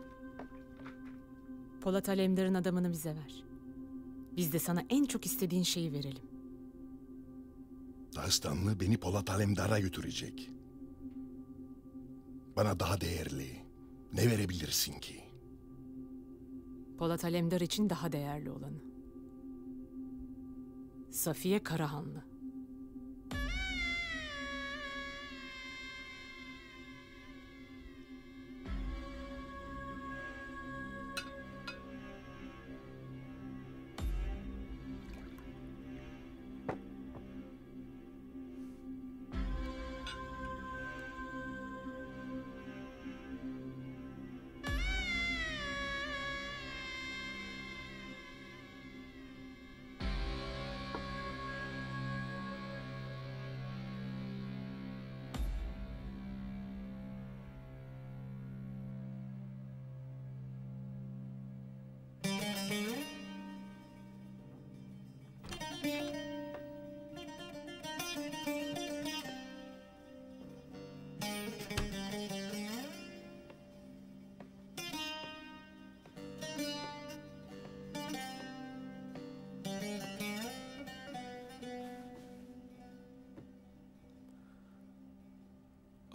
Polat Alemdar'ın adamını bize ver. Biz de sana en çok istediğin şeyi verelim. Dağıstanlı beni Polat Alemdar'a götürecek. Bana daha değerli ne verebilirsin ki? Polat Alemdar için daha değerli olanı. Safiye Karahanlı.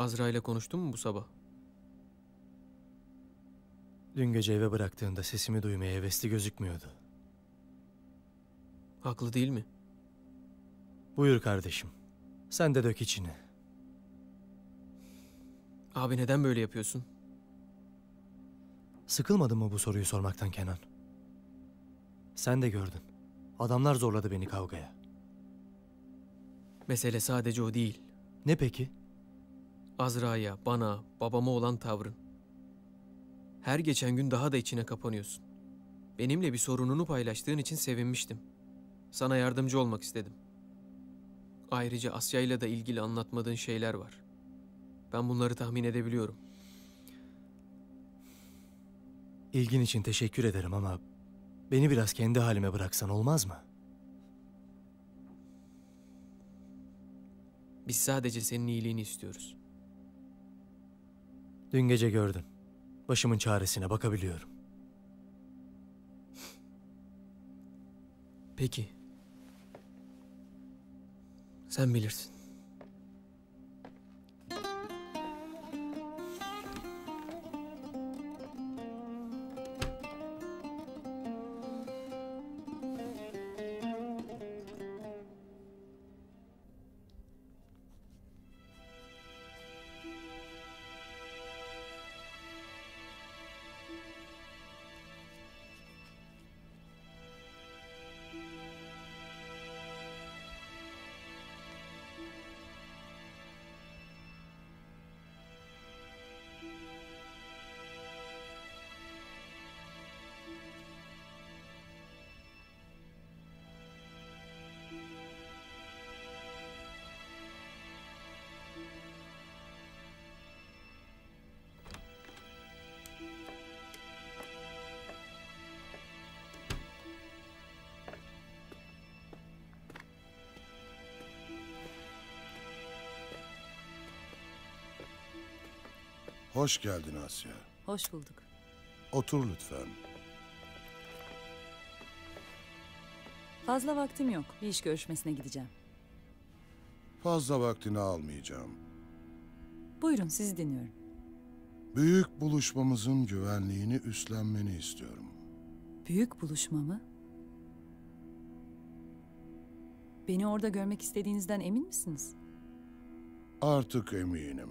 Azra ile konuştun mu bu sabah? Dün gece eve bıraktığında sesimi duymaya hevesli gözükmüyordu. Haklı değil mi? Buyur kardeşim. Sen de dök içini. Abi neden böyle yapıyorsun? Sıkılmadın mı bu soruyu sormaktan Kenan? Sen de gördün. Adamlar zorladı beni kavgaya. Mesele sadece o değil. Ne peki? Azra'ya, bana, babama olan tavrın. Her geçen gün daha da içine kapanıyorsun. Benimle bir sorununu paylaştığın için sevinmiştim. Sana yardımcı olmak istedim. Ayrıca Asya'yla da ilgili anlatmadığın şeyler var. Ben bunları tahmin edebiliyorum. İlgin için teşekkür ederim ama beni biraz kendi halime bıraksan olmaz mı? Biz sadece senin iyiliğini istiyoruz. Dün gece gördün. Başımın çaresine bakabiliyorum. Peki. Sen bilirsin. Hoş geldin Asya. Hoş bulduk. Otur lütfen. Fazla vaktim yok. Bir iş görüşmesine gideceğim. Fazla vaktini almayacağım. Buyurun, sizi dinliyorum. Büyük buluşmamızın güvenliğini üstlenmeni istiyorum. Büyük buluşma mı? Beni orada görmek istediğinizden emin misiniz? Artık eminim.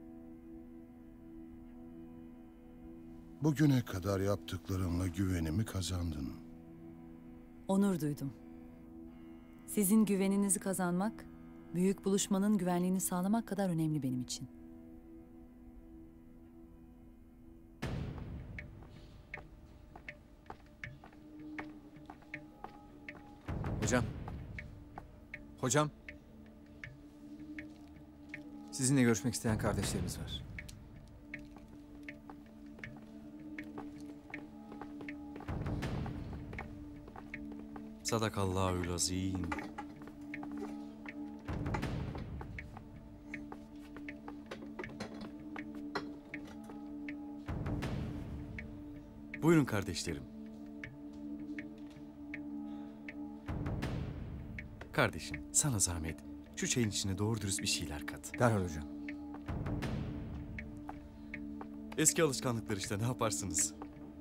Bugüne kadar yaptıklarınla güvenimi kazandın. Onur duydum. Sizin güveninizi kazanmak, büyük buluşmanın güvenliğini sağlamak kadar önemli benim için. Hocam. Hocam. Sizinle görüşmek isteyen kardeşlerimiz var. Sadakallahül azim. Buyurun kardeşlerim. Kardeşim, sana zahmet. Şu çayın içine doğru dürüst bir şeyler kat. Derhal hocam. Eski alışkanlıklar işte, ne yaparsınız?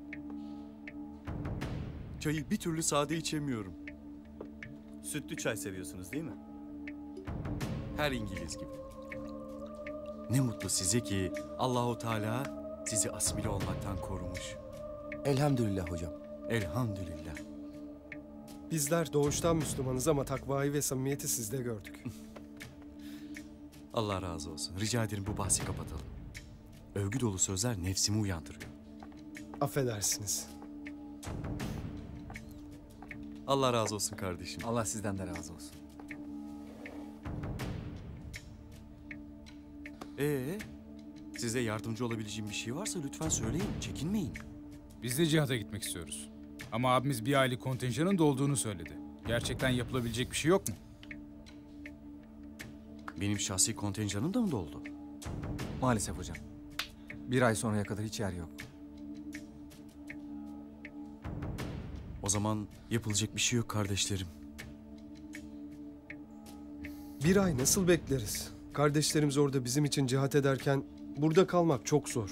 Çayı bir türlü sade içemiyorum. Sütlü çay seviyorsunuz değil mi? Her İngiliz gibi. Ne mutlu size ki Allahu Teala sizi asimile olmaktan korumuş. Elhamdülillah hocam. Elhamdülillah. Bizler doğuştan Müslümanız ama takvayı ve samimiyeti sizde gördük. Allah razı olsun. Rica ederim bu bahsi kapatalım. Övgü dolu sözler nefsimi uyandırıyor. Affedersiniz. Allah razı olsun kardeşim. Allah sizden de razı olsun. Ee, size yardımcı olabileceğim bir şey varsa lütfen söyleyin. Çekinmeyin. Biz de cihada gitmek istiyoruz. Ama abimiz bir aylık kontenjanın dolduğunu söyledi. Gerçekten yapılabilecek bir şey yok mu? Benim şahsi kontenjanım da mı doldu? Maalesef hocam. Bir ay sonraya kadar hiç yer yok. O zaman yapılacak bir şey yok kardeşlerim. Bir ay nasıl bekleriz? Kardeşlerimiz orada bizim için cihat ederken burada kalmak çok zor.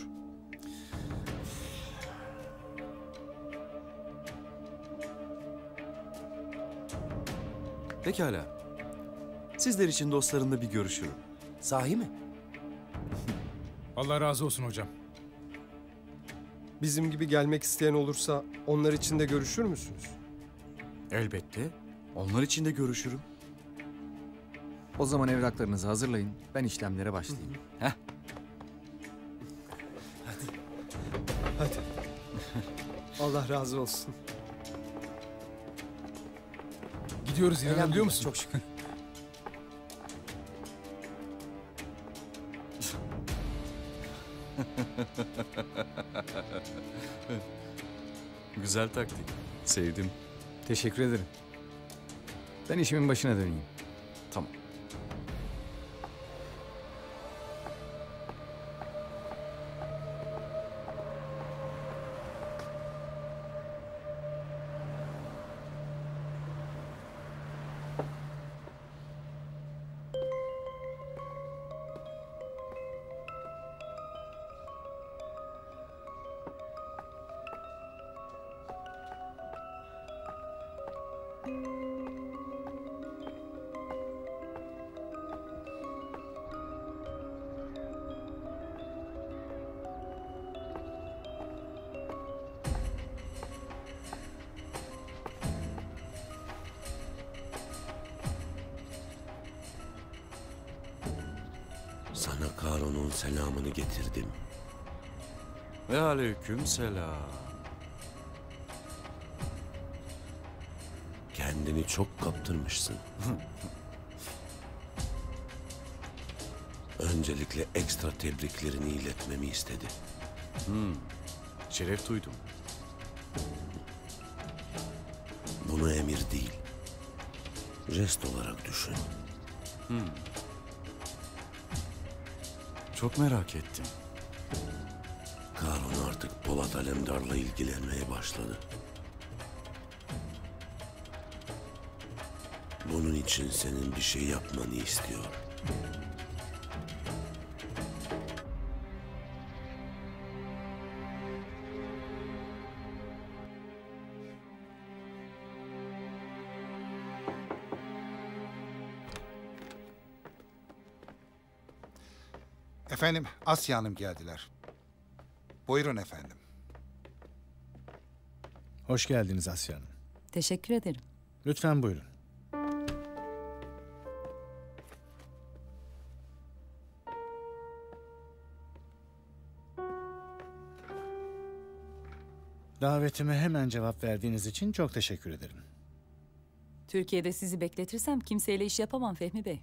Pekala. Sizler için dostlarımla bir görüşürüm. Sahi mi? Allah razı olsun hocam. Bizim gibi gelmek isteyen olursa onlar için de görüşür müsünüz? Elbette. Onlar için de görüşürüm. O zaman evraklarınızı hazırlayın. Ben işlemlere başlayayım. Heh. Hadi. Allah razı olsun. Gidiyoruz İrem, biliyor musun? Çok şükür. Güzel taktik. Sevdim. Teşekkür ederim. Ben işimin başına döneyim. Tamam. Sana Karun'un selamını getirdim. Ve aleyküm selam. Kendini çok kaptırmışsın. Öncelikle ekstra tebriklerini iletmemi istedi. Hmm, şeref duydum. Bunu emir değil, jest olarak düşün. Hmm. Çok merak ettim. Karun artık Polat Alemdar'la ilgilenmeye başladı. Bunun için senin bir şey yapmanı istiyor. Efendim, Asya Hanım geldiler. Buyurun efendim. Hoş geldiniz Asya Hanım. Teşekkür ederim. Lütfen buyurun. Davetime hemen cevap verdiğiniz için çok teşekkür ederim. Türkiye'de sizi bekletirsem kimseyle iş yapamam Fehmi Bey.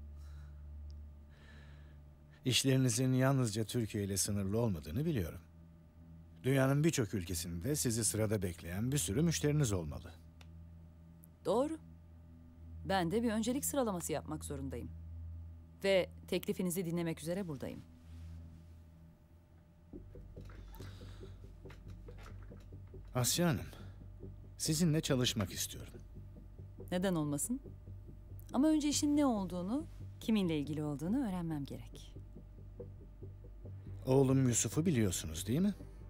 İşlerinizin yalnızca Türkiye ile sınırlı olmadığını biliyorum. Dünyanın birçok ülkesinde sizi sırada bekleyen bir sürü müşteriniz olmalı. Doğru. Ben de bir öncelik sıralaması yapmak zorundayım. Ve teklifinizi dinlemek üzere buradayım. Asya Hanım, sizinle çalışmak istiyorum. Neden olmasın? Ama önce işin ne olduğunu, kiminle ilgili olduğunu öğrenmem gerek. Oğlum Yusuf'u biliyorsunuz değil mi?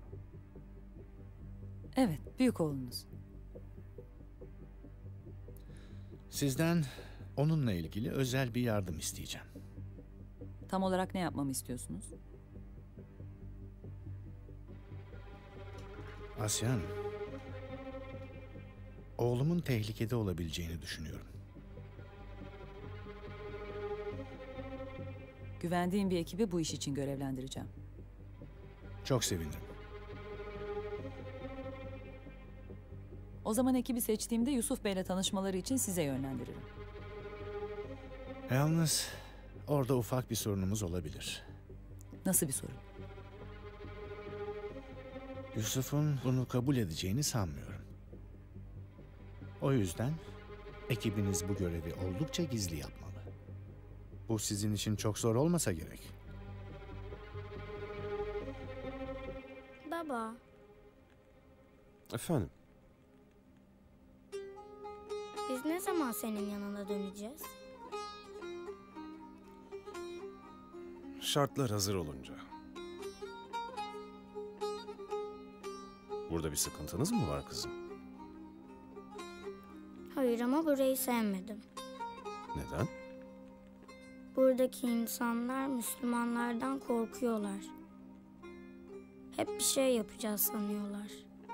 Evet, büyük oğlunuz. Sizden onunla ilgili özel bir yardım isteyeceğim. Tam olarak ne yapmamı istiyorsunuz? Asya Hanım, oğlumun tehlikede olabileceğini düşünüyorum. Güvendiğim bir ekibi bu iş için görevlendireceğim. Çok sevinirim. O zaman ekibi seçtiğimde Yusuf Bey'le tanışmaları için size yönlendiririm. Yalnız orada ufak bir sorunumuz olabilir. Nasıl bir sorun? Yusuf'un bunu kabul edeceğini sanmıyorum. O yüzden ekibiniz bu görevi oldukça gizli yapmalı. Bu sizin için çok zor olmasa gerek. Baba, Efendim? biz ne zaman senin yanına döneceğiz? Şartlar hazır olunca. Burada bir sıkıntınız mı var kızım? Hayır ama burayı sevmedim. Neden? Buradaki insanlar Müslümanlardan korkuyorlar. Hep bir şey yapacağız sanıyorlar.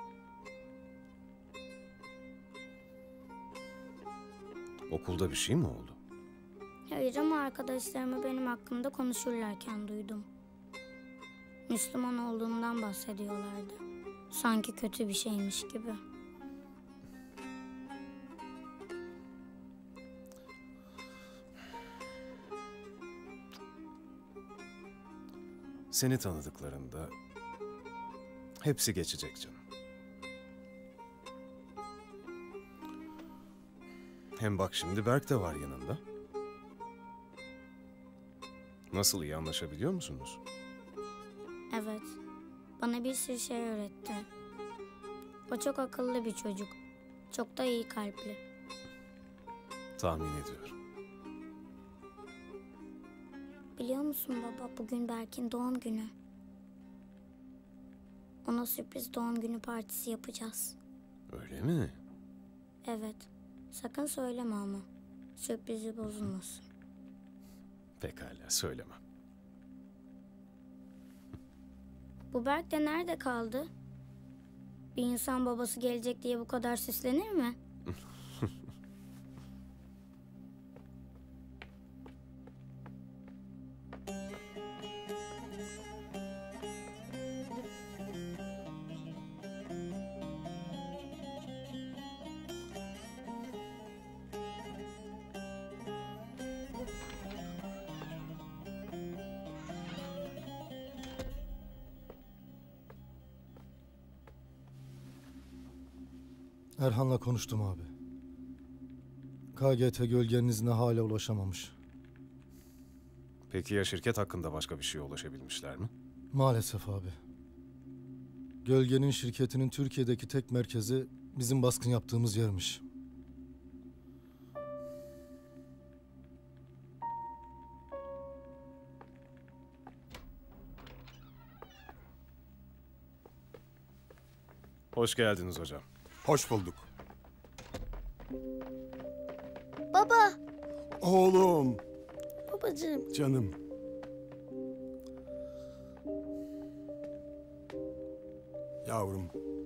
Okulda bir şey mi oldu? Hayır ama arkadaşlarımı benim hakkımda konuşurlarken duydum. Müslüman olduğumdan bahsediyorlardı. Sanki kötü bir şeymiş gibi. Seni tanıdıklarında hepsi geçecek canım. Hem bak şimdi Berk de var yanında. Nasıl, iyi anlaşabiliyor musunuz? Evet. Bana bir sürü şey öğretti. O çok akıllı bir çocuk. Çok da iyi kalpli. Tahmin ediyorum. Biliyor musun baba, bugün Berk'in doğum günü. Ona sürpriz doğum günü partisi yapacağız. Öyle mi? Evet. Sakın söyleme ama. Sürprizi bozulmasın. Pekala, söylemem. Bu Berk de nerede kaldı? Bir insan babası gelecek diye bu kadar süslenir mi? Erhan'la konuştum abi. K G T gölgenin izine hala ulaşamamış. Peki ya şirket hakkında başka bir şeye ulaşabilmişler mi? Maalesef abi. Gölgenin şirketinin Türkiye'deki tek merkezi bizim baskın yaptığımız yermiş. Hoş geldiniz hocam. Hoş bulduk. Baba! Oğlum, Babacığım. canım. Yavrum.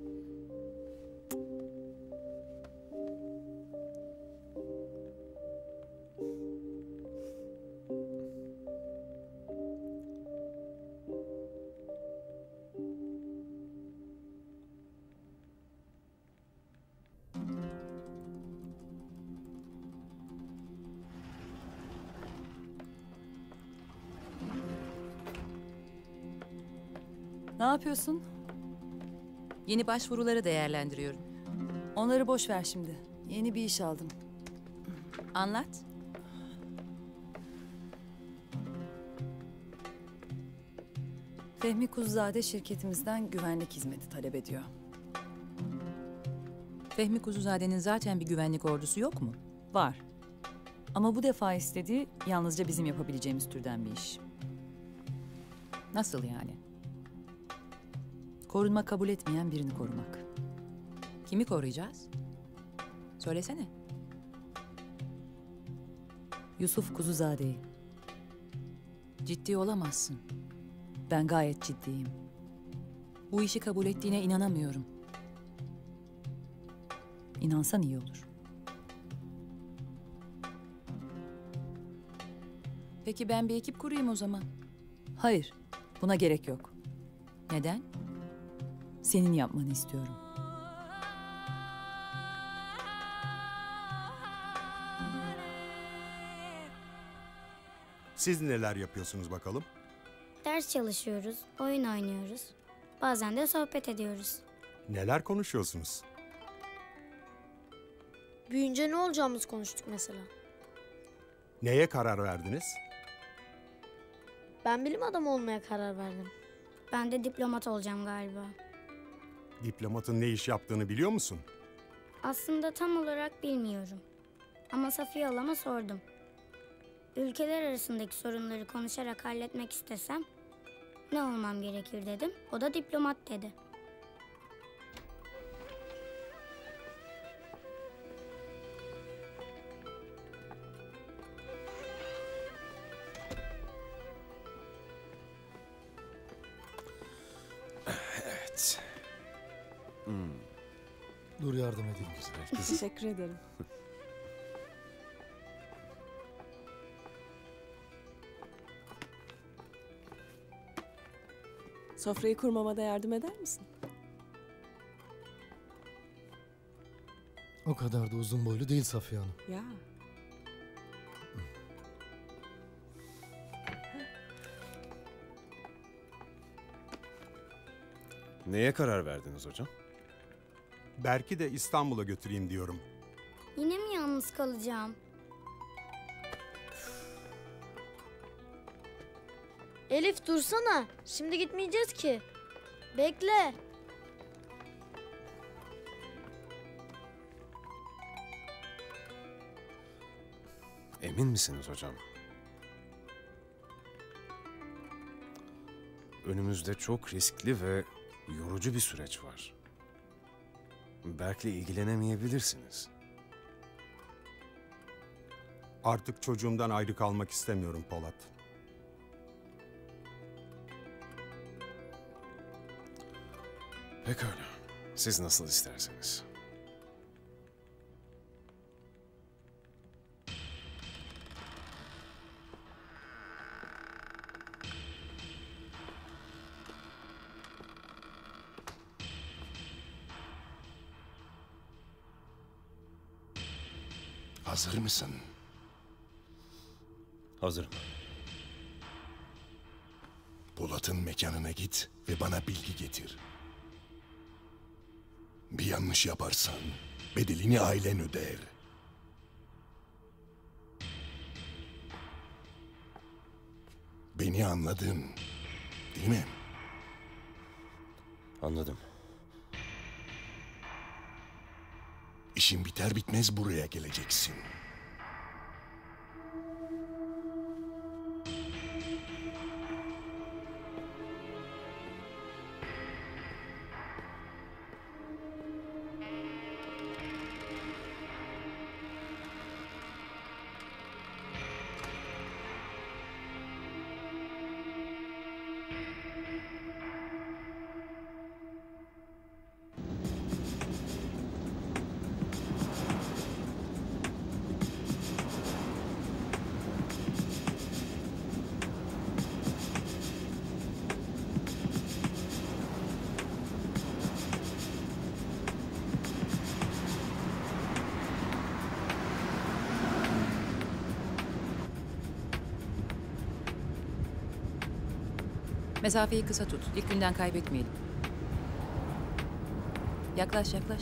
Ne yapıyorsun? Yeni başvuruları değerlendiriyorum. Onları boş ver şimdi. Yeni bir iş aldım. Anlat. Fehmi Kuzuzade şirketimizden güvenlik hizmeti talep ediyor. Fehmi Kuzuzade'nin zaten bir güvenlik ordusu yok mu? Var. Ama bu defa istediği yalnızca bizim yapabileceğimiz türden bir iş. Nasıl yani? Korunma kabul etmeyen birini korumak. Kimi koruyacağız? Söylesene. Yusuf Kuzuzade'yi. Ciddi olamazsın. Ben gayet ciddiyim. Bu işi kabul ettiğine inanamıyorum. İnansan iyi olur. Peki ben bir ekip kurayım o zaman. Hayır, buna gerek yok. Neden? Senin yapmanı istiyorum. Siz neler yapıyorsunuz bakalım? Ders çalışıyoruz, oyun oynuyoruz. Bazen de sohbet ediyoruz. Neler konuşuyorsunuz? Büyüyünce ne olacağımızı konuştuk mesela. Neye karar verdiniz? Ben bilim adamı olmaya karar verdim. Ben de diplomat olacağım galiba. Diplomatın ne iş yaptığını biliyor musun? Aslında tam olarak bilmiyorum. Ama Safiye halama sordum. Ülkeler arasındaki sorunları konuşarak halletmek istesem ne olmam gerekir dedim. O da diplomat dedi. Evet. Hmm. Dur yardım edeyim. Güzel. Teşekkür ederim. Sofrayı kurmama da yardım eder misin? O kadar da uzun boylu değil Safiye Hanım. Ya. Neye karar verdiniz hocam? Berk'i de İstanbul'a götüreyim diyorum. Yine mi yalnız kalacağım? Elif dursana. Şimdi gitmeyeceğiz ki. Bekle. Emin misiniz hocam? Önümüzde çok riskli ve yorucu bir süreç var. Berk'le ilgilenemeyebilirsiniz. Artık çocuğumdan ayrı kalmak istemiyorum Polat. Pekala. Siz nasıl isterseniz. Hazır mısın? Hazırım. Polat'ın mekanına git ve bana bilgi getir. Bir yanlış yaparsan bedelini ailen öder. Beni anladın, değil mi? Anladım. İşin biter bitmez buraya geleceksin. Mesafeyi kısa tut. İlk günden kaybetmeyelim. Yaklaş yaklaş.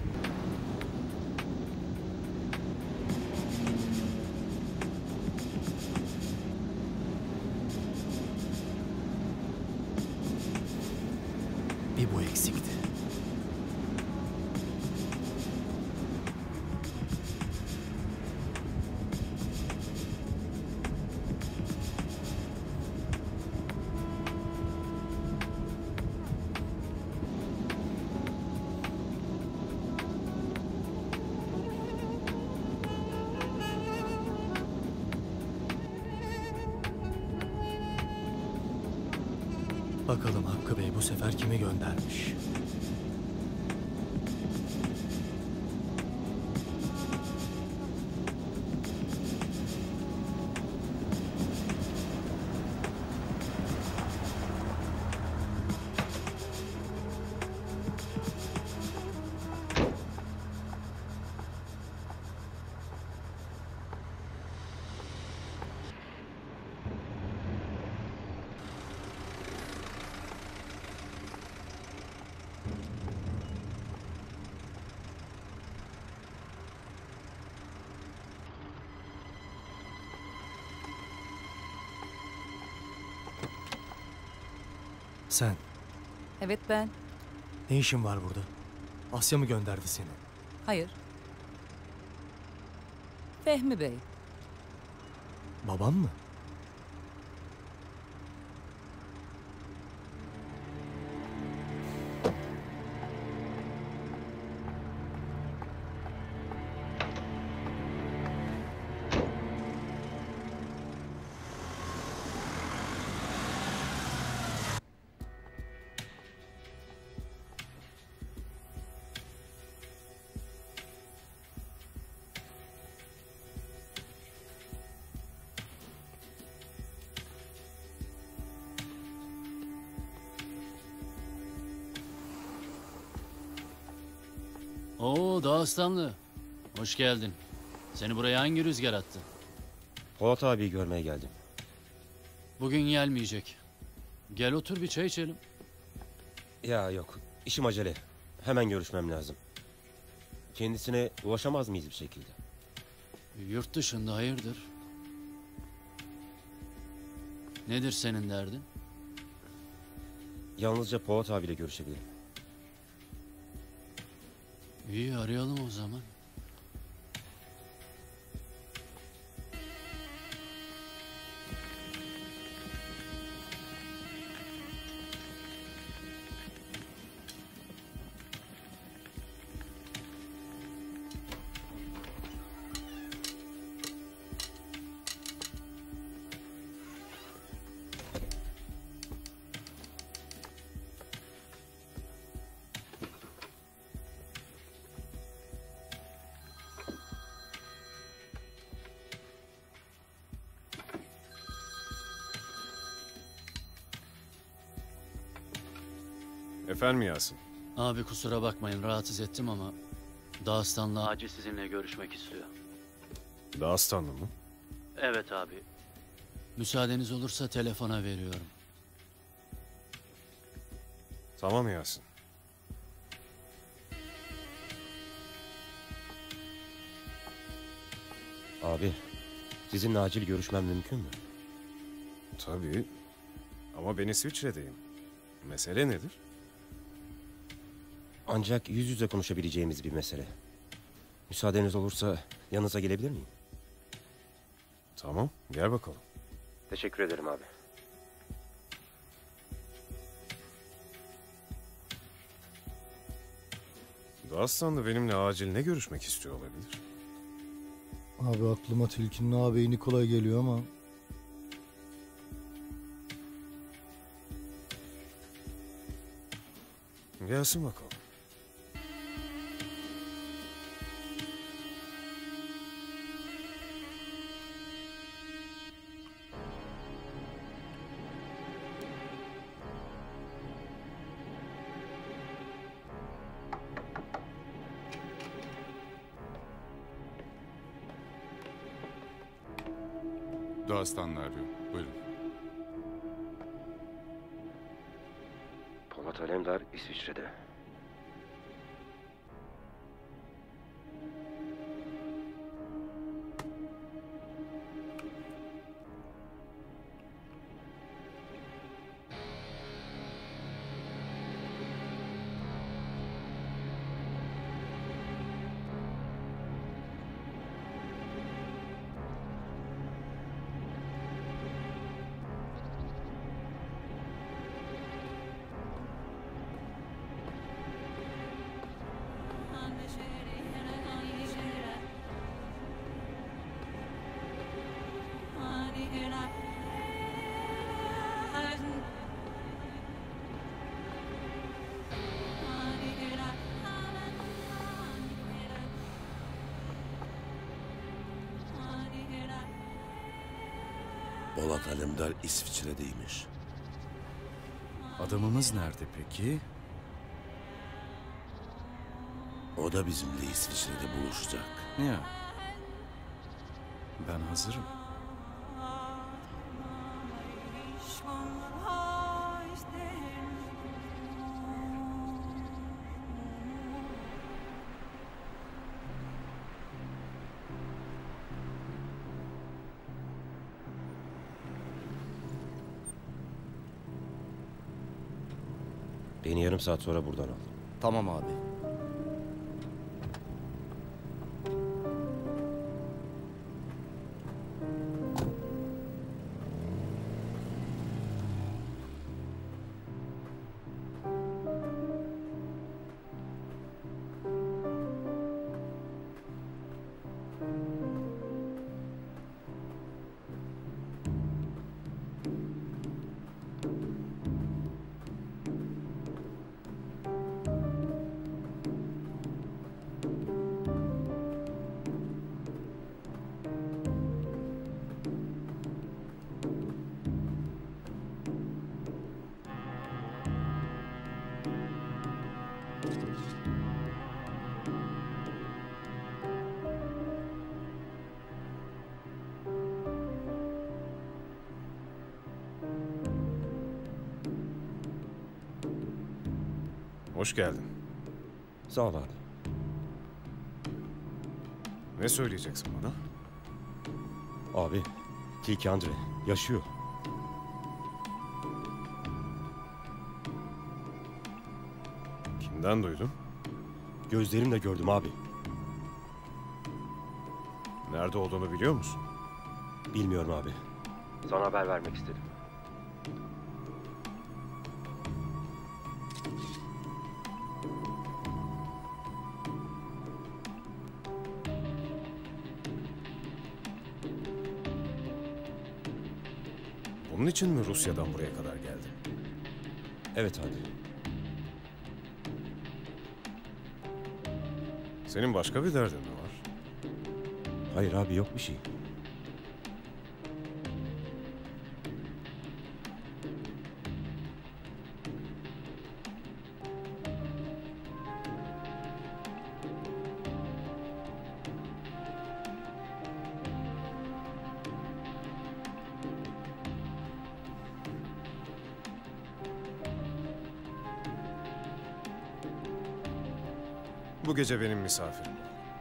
Bir bu eksikti. Bakalım Hakkı Bey bu sefer kimi göndermiş? Sen. Evet ben. Ne işin var burada? Asya mı gönderdi seni? Hayır. Fehmi Bey. Babam mı? Oo Dağıstanlı. Hoş geldin. Seni buraya hangi rüzgar attı? Polat abiyi görmeye geldim. Bugün gelmeyecek. Gel otur bir çay içelim. Ya yok, işim acele. Hemen görüşmem lazım. Kendisine ulaşamaz mıyız bir şekilde? Yurt dışında hayırdır? Nedir senin derdin? Yalnızca Polat abiyle görüşebilirim. İyi, arayalım o zaman. Efendim Yasin? Abi kusura bakmayın, rahatsız ettim ama Dağıstanlı acil sizinle görüşmek istiyor. Dağıstanlı mı? Evet abi. Müsaadeniz olursa telefona veriyorum. Tamam Yasin. Abi, sizinle acil görüşmem mümkün mü? Tabii. Ama ben İsviçre'deyim. Mesele nedir? Ancak yüz yüze konuşabileceğimiz bir mesele. Müsaadeniz olursa yanınıza gelebilir miyim? Tamam, gel bakalım. Teşekkür ederim abi. Dağıstanlı benimle acil ne görüşmek istiyor olabilir? Abi aklıma Tilki'nin ağabeyi Nikolay geliyor ama... Gelsin bakalım. Dağıstanlı arıyor. Buyurun. Polat Alemdar İsviçre'de. Polat Alemdar İsviçre'deymiş. Adamımız nerede peki? O da bizimle İsviçre'de buluşacak. Ya. Ben hazırım. Beni yarım saat sonra buradan al. Tamam abi. Hoş geldin. Sağ ol abi. Ne söyleyeceksin bana? Abi, Tilki Andre yaşıyor. Kimden duydun? Gözlerimle gördüm abi. Nerede olduğunu biliyor musun? Bilmiyorum abi. Sana haber vermek istedim. Bunun için mi Rusya'dan buraya kadar geldin? Evet abi. Senin başka bir derdin mi var? Hayır abi, yok bir şey. Bu gece benim misafirim.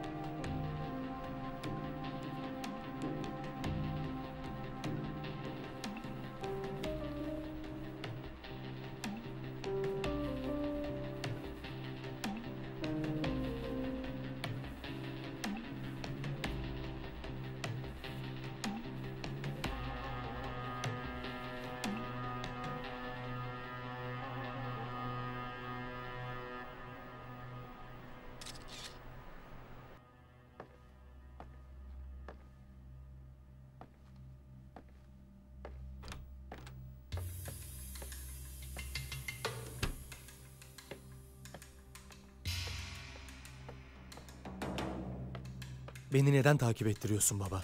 Beni neden takip ettiriyorsun baba?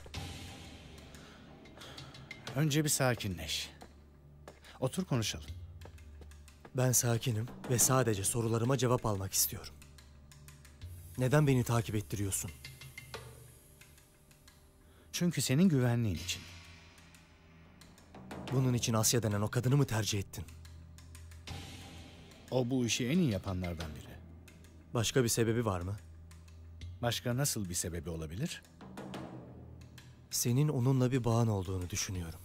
Önce bir sakinleş. Otur konuşalım. Ben sakinim ve sadece sorularıma cevap almak istiyorum. Neden beni takip ettiriyorsun? Çünkü senin güvenliğin için. Bunun için Asya denen o kadını mı tercih ettin? O bu işi en iyi yapanlardan biri. Başka bir sebebi var mı? Başka nasıl bir sebebi olabilir? Senin onunla bir bağın olduğunu düşünüyorum.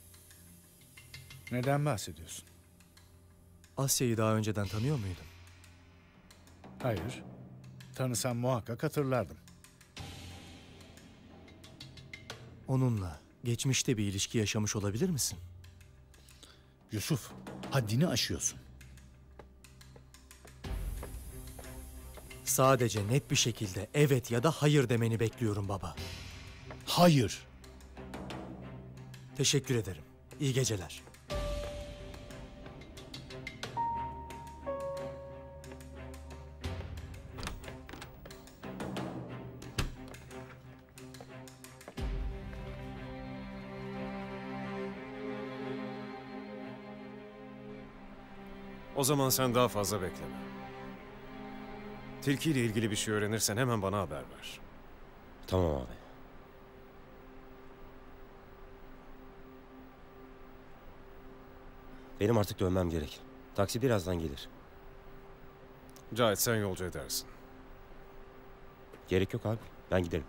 Neden bahsediyorsun? Asya'yı daha önceden tanıyor muydun? Hayır. Tanısam muhakkak hatırlardım. Onunla geçmişte bir ilişki yaşamış olabilir misin? Yusuf, haddini aşıyorsun. Sadece net bir şekilde evet ya da hayır demeni bekliyorum baba. Hayır. Teşekkür ederim. İyi geceler. O zaman sen daha fazla bekleme. Tilki ile ilgili bir şey öğrenirsen hemen bana haber ver. Tamam abi. Benim artık dönmem gerek. Taksi birazdan gelir. Cahit, sen yolcu edersin. Gerek yok abi. Ben giderim.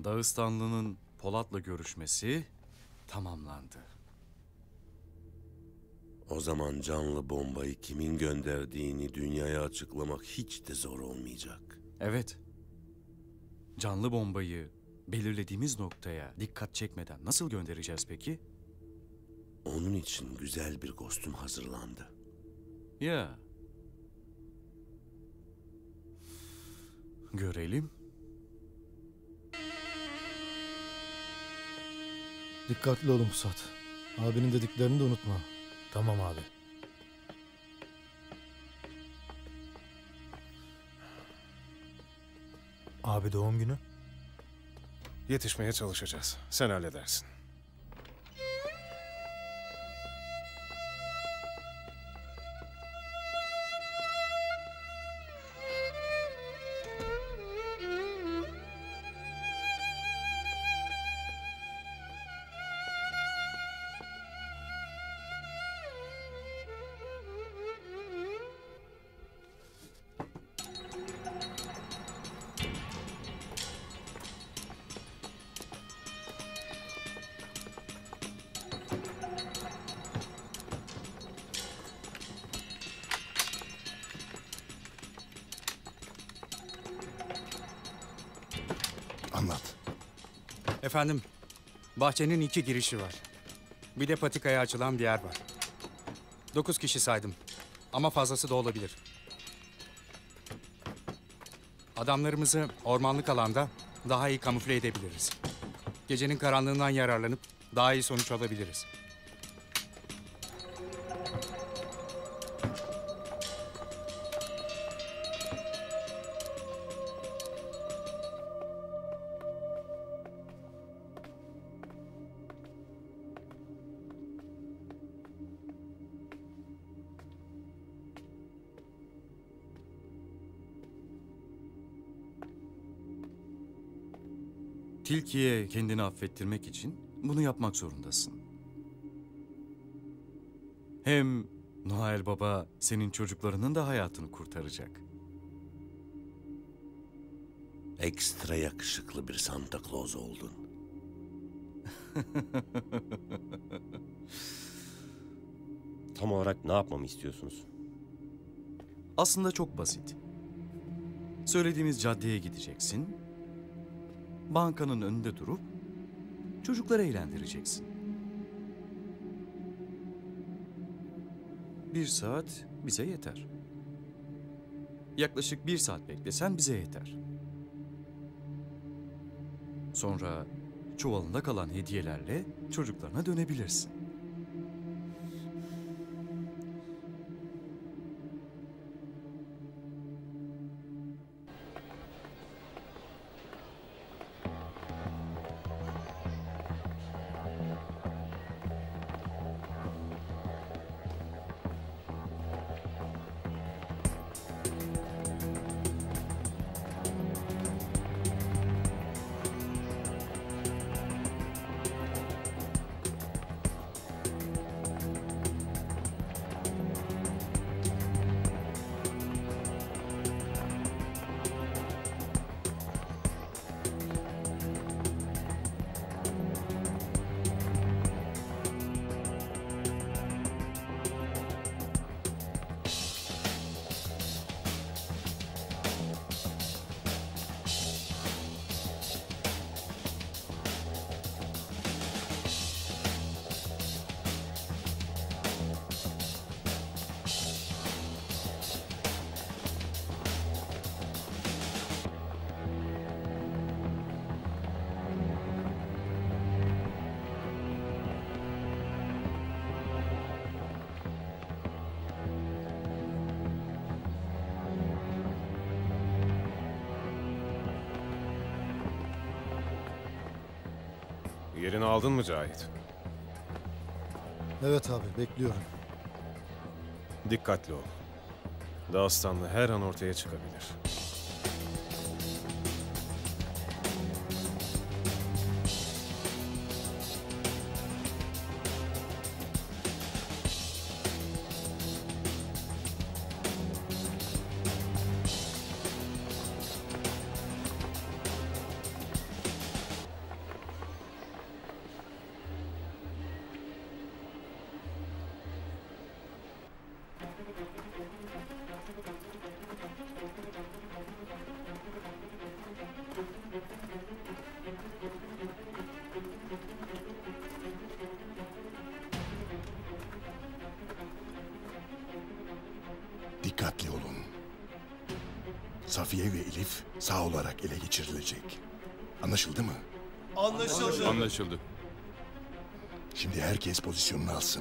Dağıstanlı'nın Polat'la görüşmesi tamamlandı. O zaman canlı bombayı kimin gönderdiğini dünyaya açıklamak hiç de zor olmayacak. Evet. Canlı bombayı belirlediğimiz noktaya dikkat çekmeden nasıl göndereceğiz peki? Onun için güzel bir kostüm hazırlandı. Ya. Görelim. Dikkatli olun Pusat. Abinin dediklerini de unutma. Tamam abi. Abi doğum günü? Yetişmeye çalışacağız. Sen halledersin. Anlat. Efendim, bahçenin iki girişi var. Bir de patikaya açılan bir yer var. Dokuz kişi saydım. Ama fazlası da olabilir. Adamlarımızı ormanlık alanda daha iyi kamufle edebiliriz. Gecenin karanlığından yararlanıp daha iyi sonuç alabiliriz. Tilkiye kendini affettirmek için bunu yapmak zorundasın. Hem Noel Baba senin çocuklarının da hayatını kurtaracak. Ekstra yakışıklı bir Santa Claus oldun. Tam olarak ne yapmamı istiyorsunuz? Aslında çok basit. Söylediğimiz caddeye gideceksin. Bankanın önünde durup çocukları eğlendireceksin. Bir saat bize yeter. Yaklaşık bir saat beklesen bize yeter. Sonra çuvalında kalan hediyelerle çocuklarına dönebilirsin. Yerini aldın mı Cahit? Evet abi, bekliyorum. Dikkatli ol. Dağıstanlı her an ortaya çıkabilir. Dikkatli olun. Safiye ve Elif sağ olarak ele geçirilecek. Anlaşıldı mı? Anlaşıldı. Anlaşıldı. Şimdi herkes pozisyonunu alsın.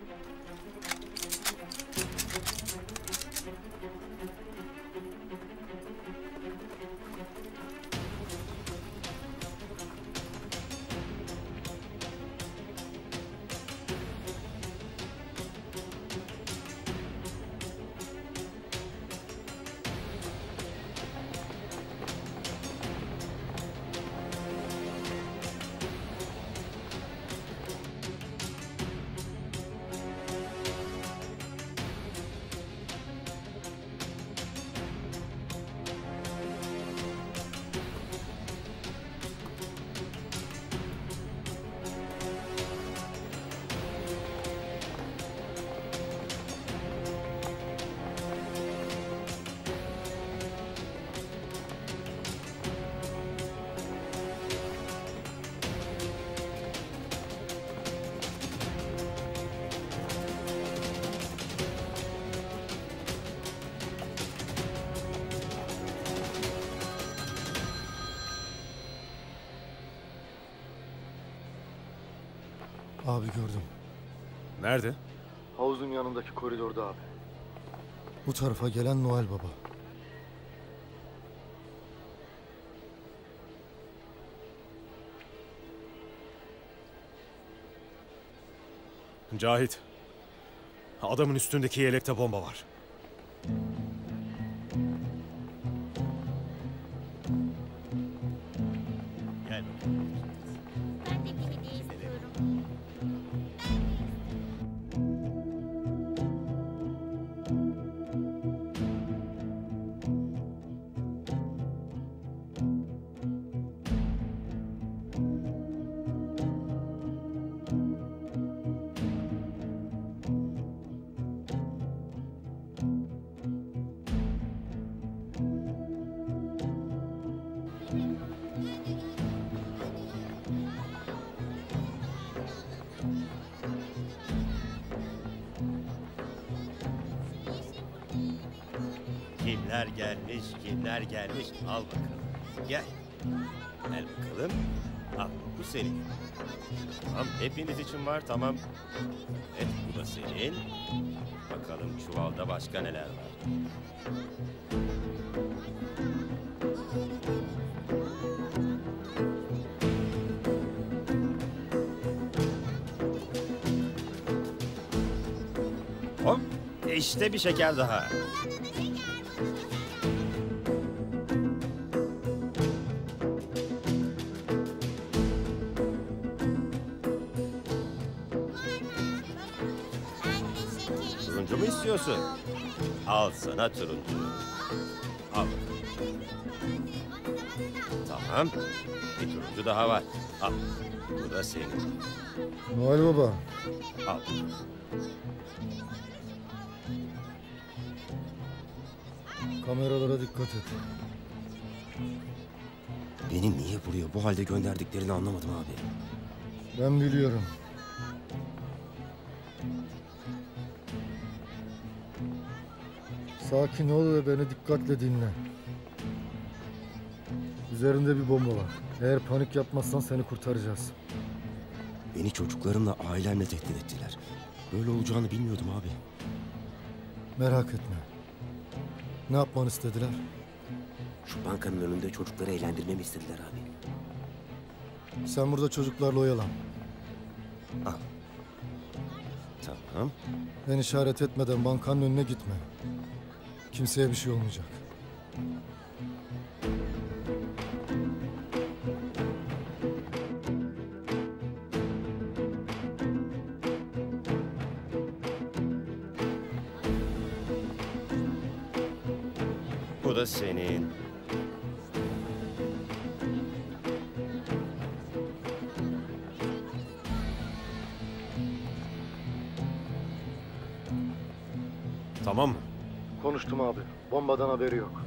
Abi gördüm. Nerede? Havuzun yanındaki koridorda abi. Bu tarafa gelen Noel Baba. Cahit. Adamın üstündeki yelekte bomba var. Gel. Ben de bir hediye istiyorum. Kimler gelmiş, kimler gelmiş? Al bakalım. Gel. Gel bakalım. Al, bu senin. Tamam, hepiniz için var, tamam. Evet, bu da senin. Bakalım çuvalda başka neler var. Hop, işte bir şeker daha. Turuncu mu istiyorsun? Al sana turuncu. Al. Tamam. Bir turuncu daha var. Al. Bu da senin. Noel Baba. Al. Kameralara dikkat et. Beni niye buraya bu halde gönderdiklerini anlamadım abi. Ben biliyorum. Sakin ol ve beni dikkatle dinle. Üzerinde bir bomba var. Eğer panik yapmazsan seni kurtaracağız. Beni çocuklarımla, ailemle tehdit ettiler. Böyle olacağını bilmiyordum abi. Merak etme. Ne yapmanı istediler? Şu bankanın önünde çocukları eğlendirmemi istediler abi. Sen burada çocuklarla oyalan. Al. Tamam. Ben işaret etmeden bankanın önüne gitme. Kimseye bir şey olmayacak. Bu da senin. Tamam mı? Konuştum abi. Bombadan haberi yok.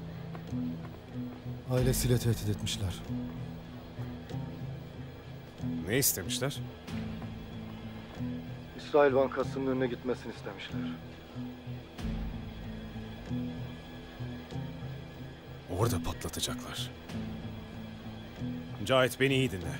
Ailesiyle tehdit etmişler. Ne istemişler? İsrail Bankası'nın önüne gitmesini istemişler. Orada patlatacaklar. Cahit, beni iyi dinle.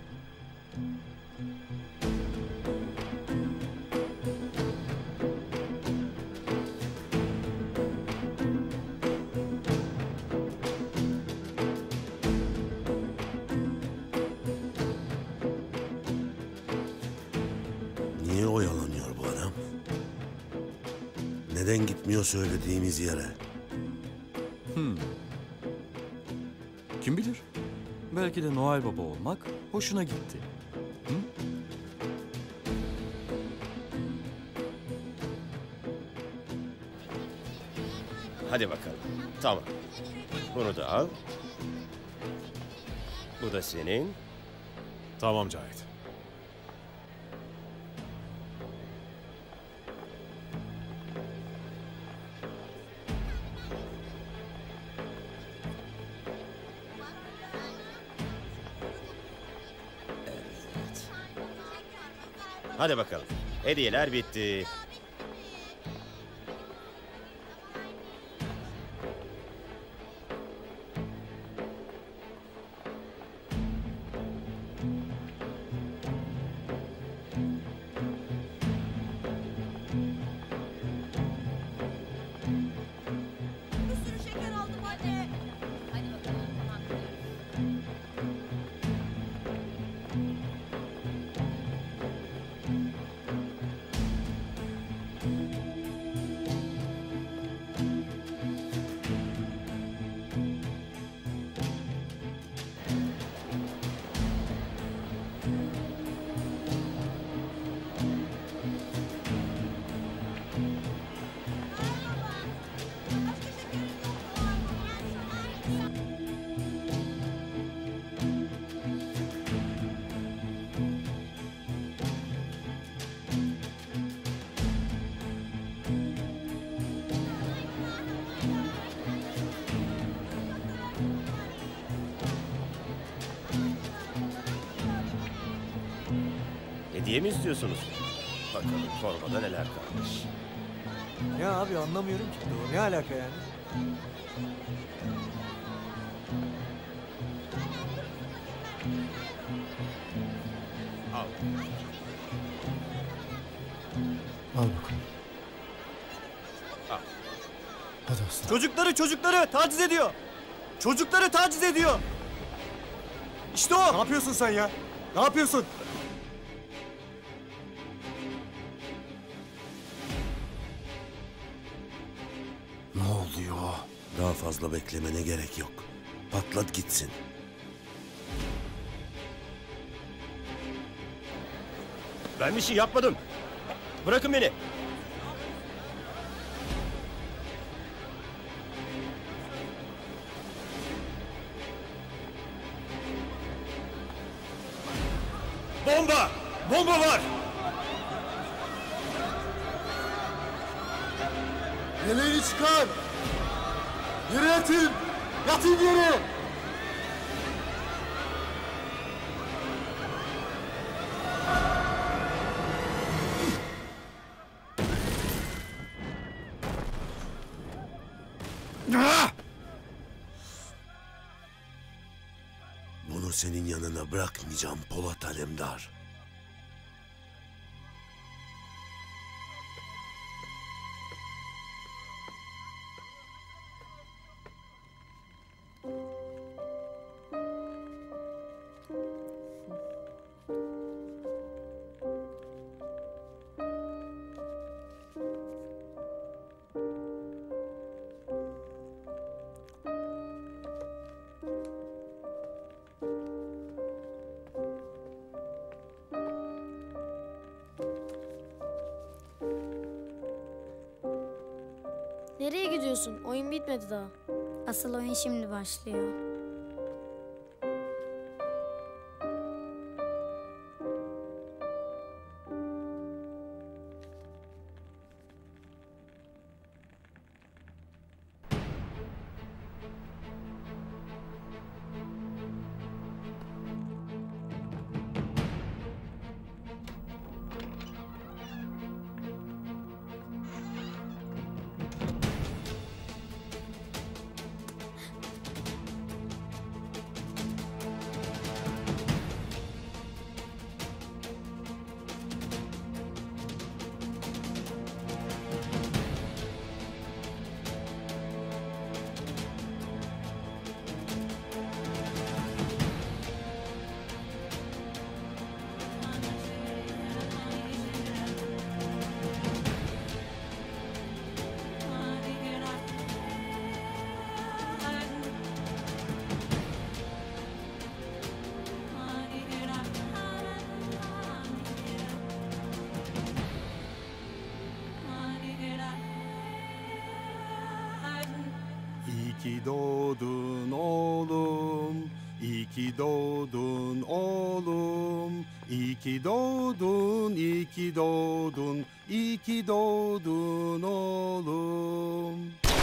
Niye oyalanıyor bu adam? Neden gitmiyor söylediğimiz yere? Hmm. Kim bilir? Belki de Noel Baba olmak hoşuna gitti. Hı? Hadi bakalım. Tamam. Bunu da al. Bu da senin. Tamam Cahit. Hadi bakalım. Hediyeler bitti. Hediye mi istiyorsunuz? Bakalım torbada neler kalmış. Ya abi anlamıyorum ki. Ne alaka yani? Al. Al bakalım. Al. Hadi aslan. Çocukları çocukları taciz ediyor. Çocukları taciz ediyor. İşte o. Ne yapıyorsun sen ya? Ne yapıyorsun? Ne oluyor? Daha fazla beklemene gerek yok. Patlat gitsin. Ben bir şey yapmadım. Bırakın beni. Bomba! Bomba var! Yeleğini çıkar! Yere yatın! Yatın yere! Bunu senin yanına bırakmayacağım Polat Alemdar. Nereye gidiyorsun? Oyun bitmedi daha. Asıl oyun şimdi başlıyor. ki doğdun oğlum, iyi ki doğdun oğlum, iyi ki doğdun, iyi ki doğdun, iyi ki doğdun oğlum.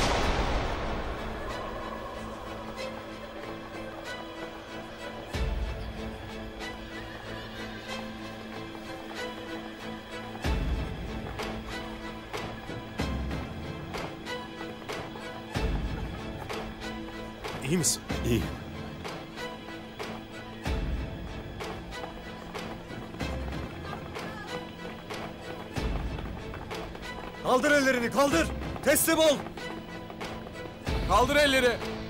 İyi misin? İyi. Kaldır ellerini kaldır. Teslim ol. Kaldır elleri.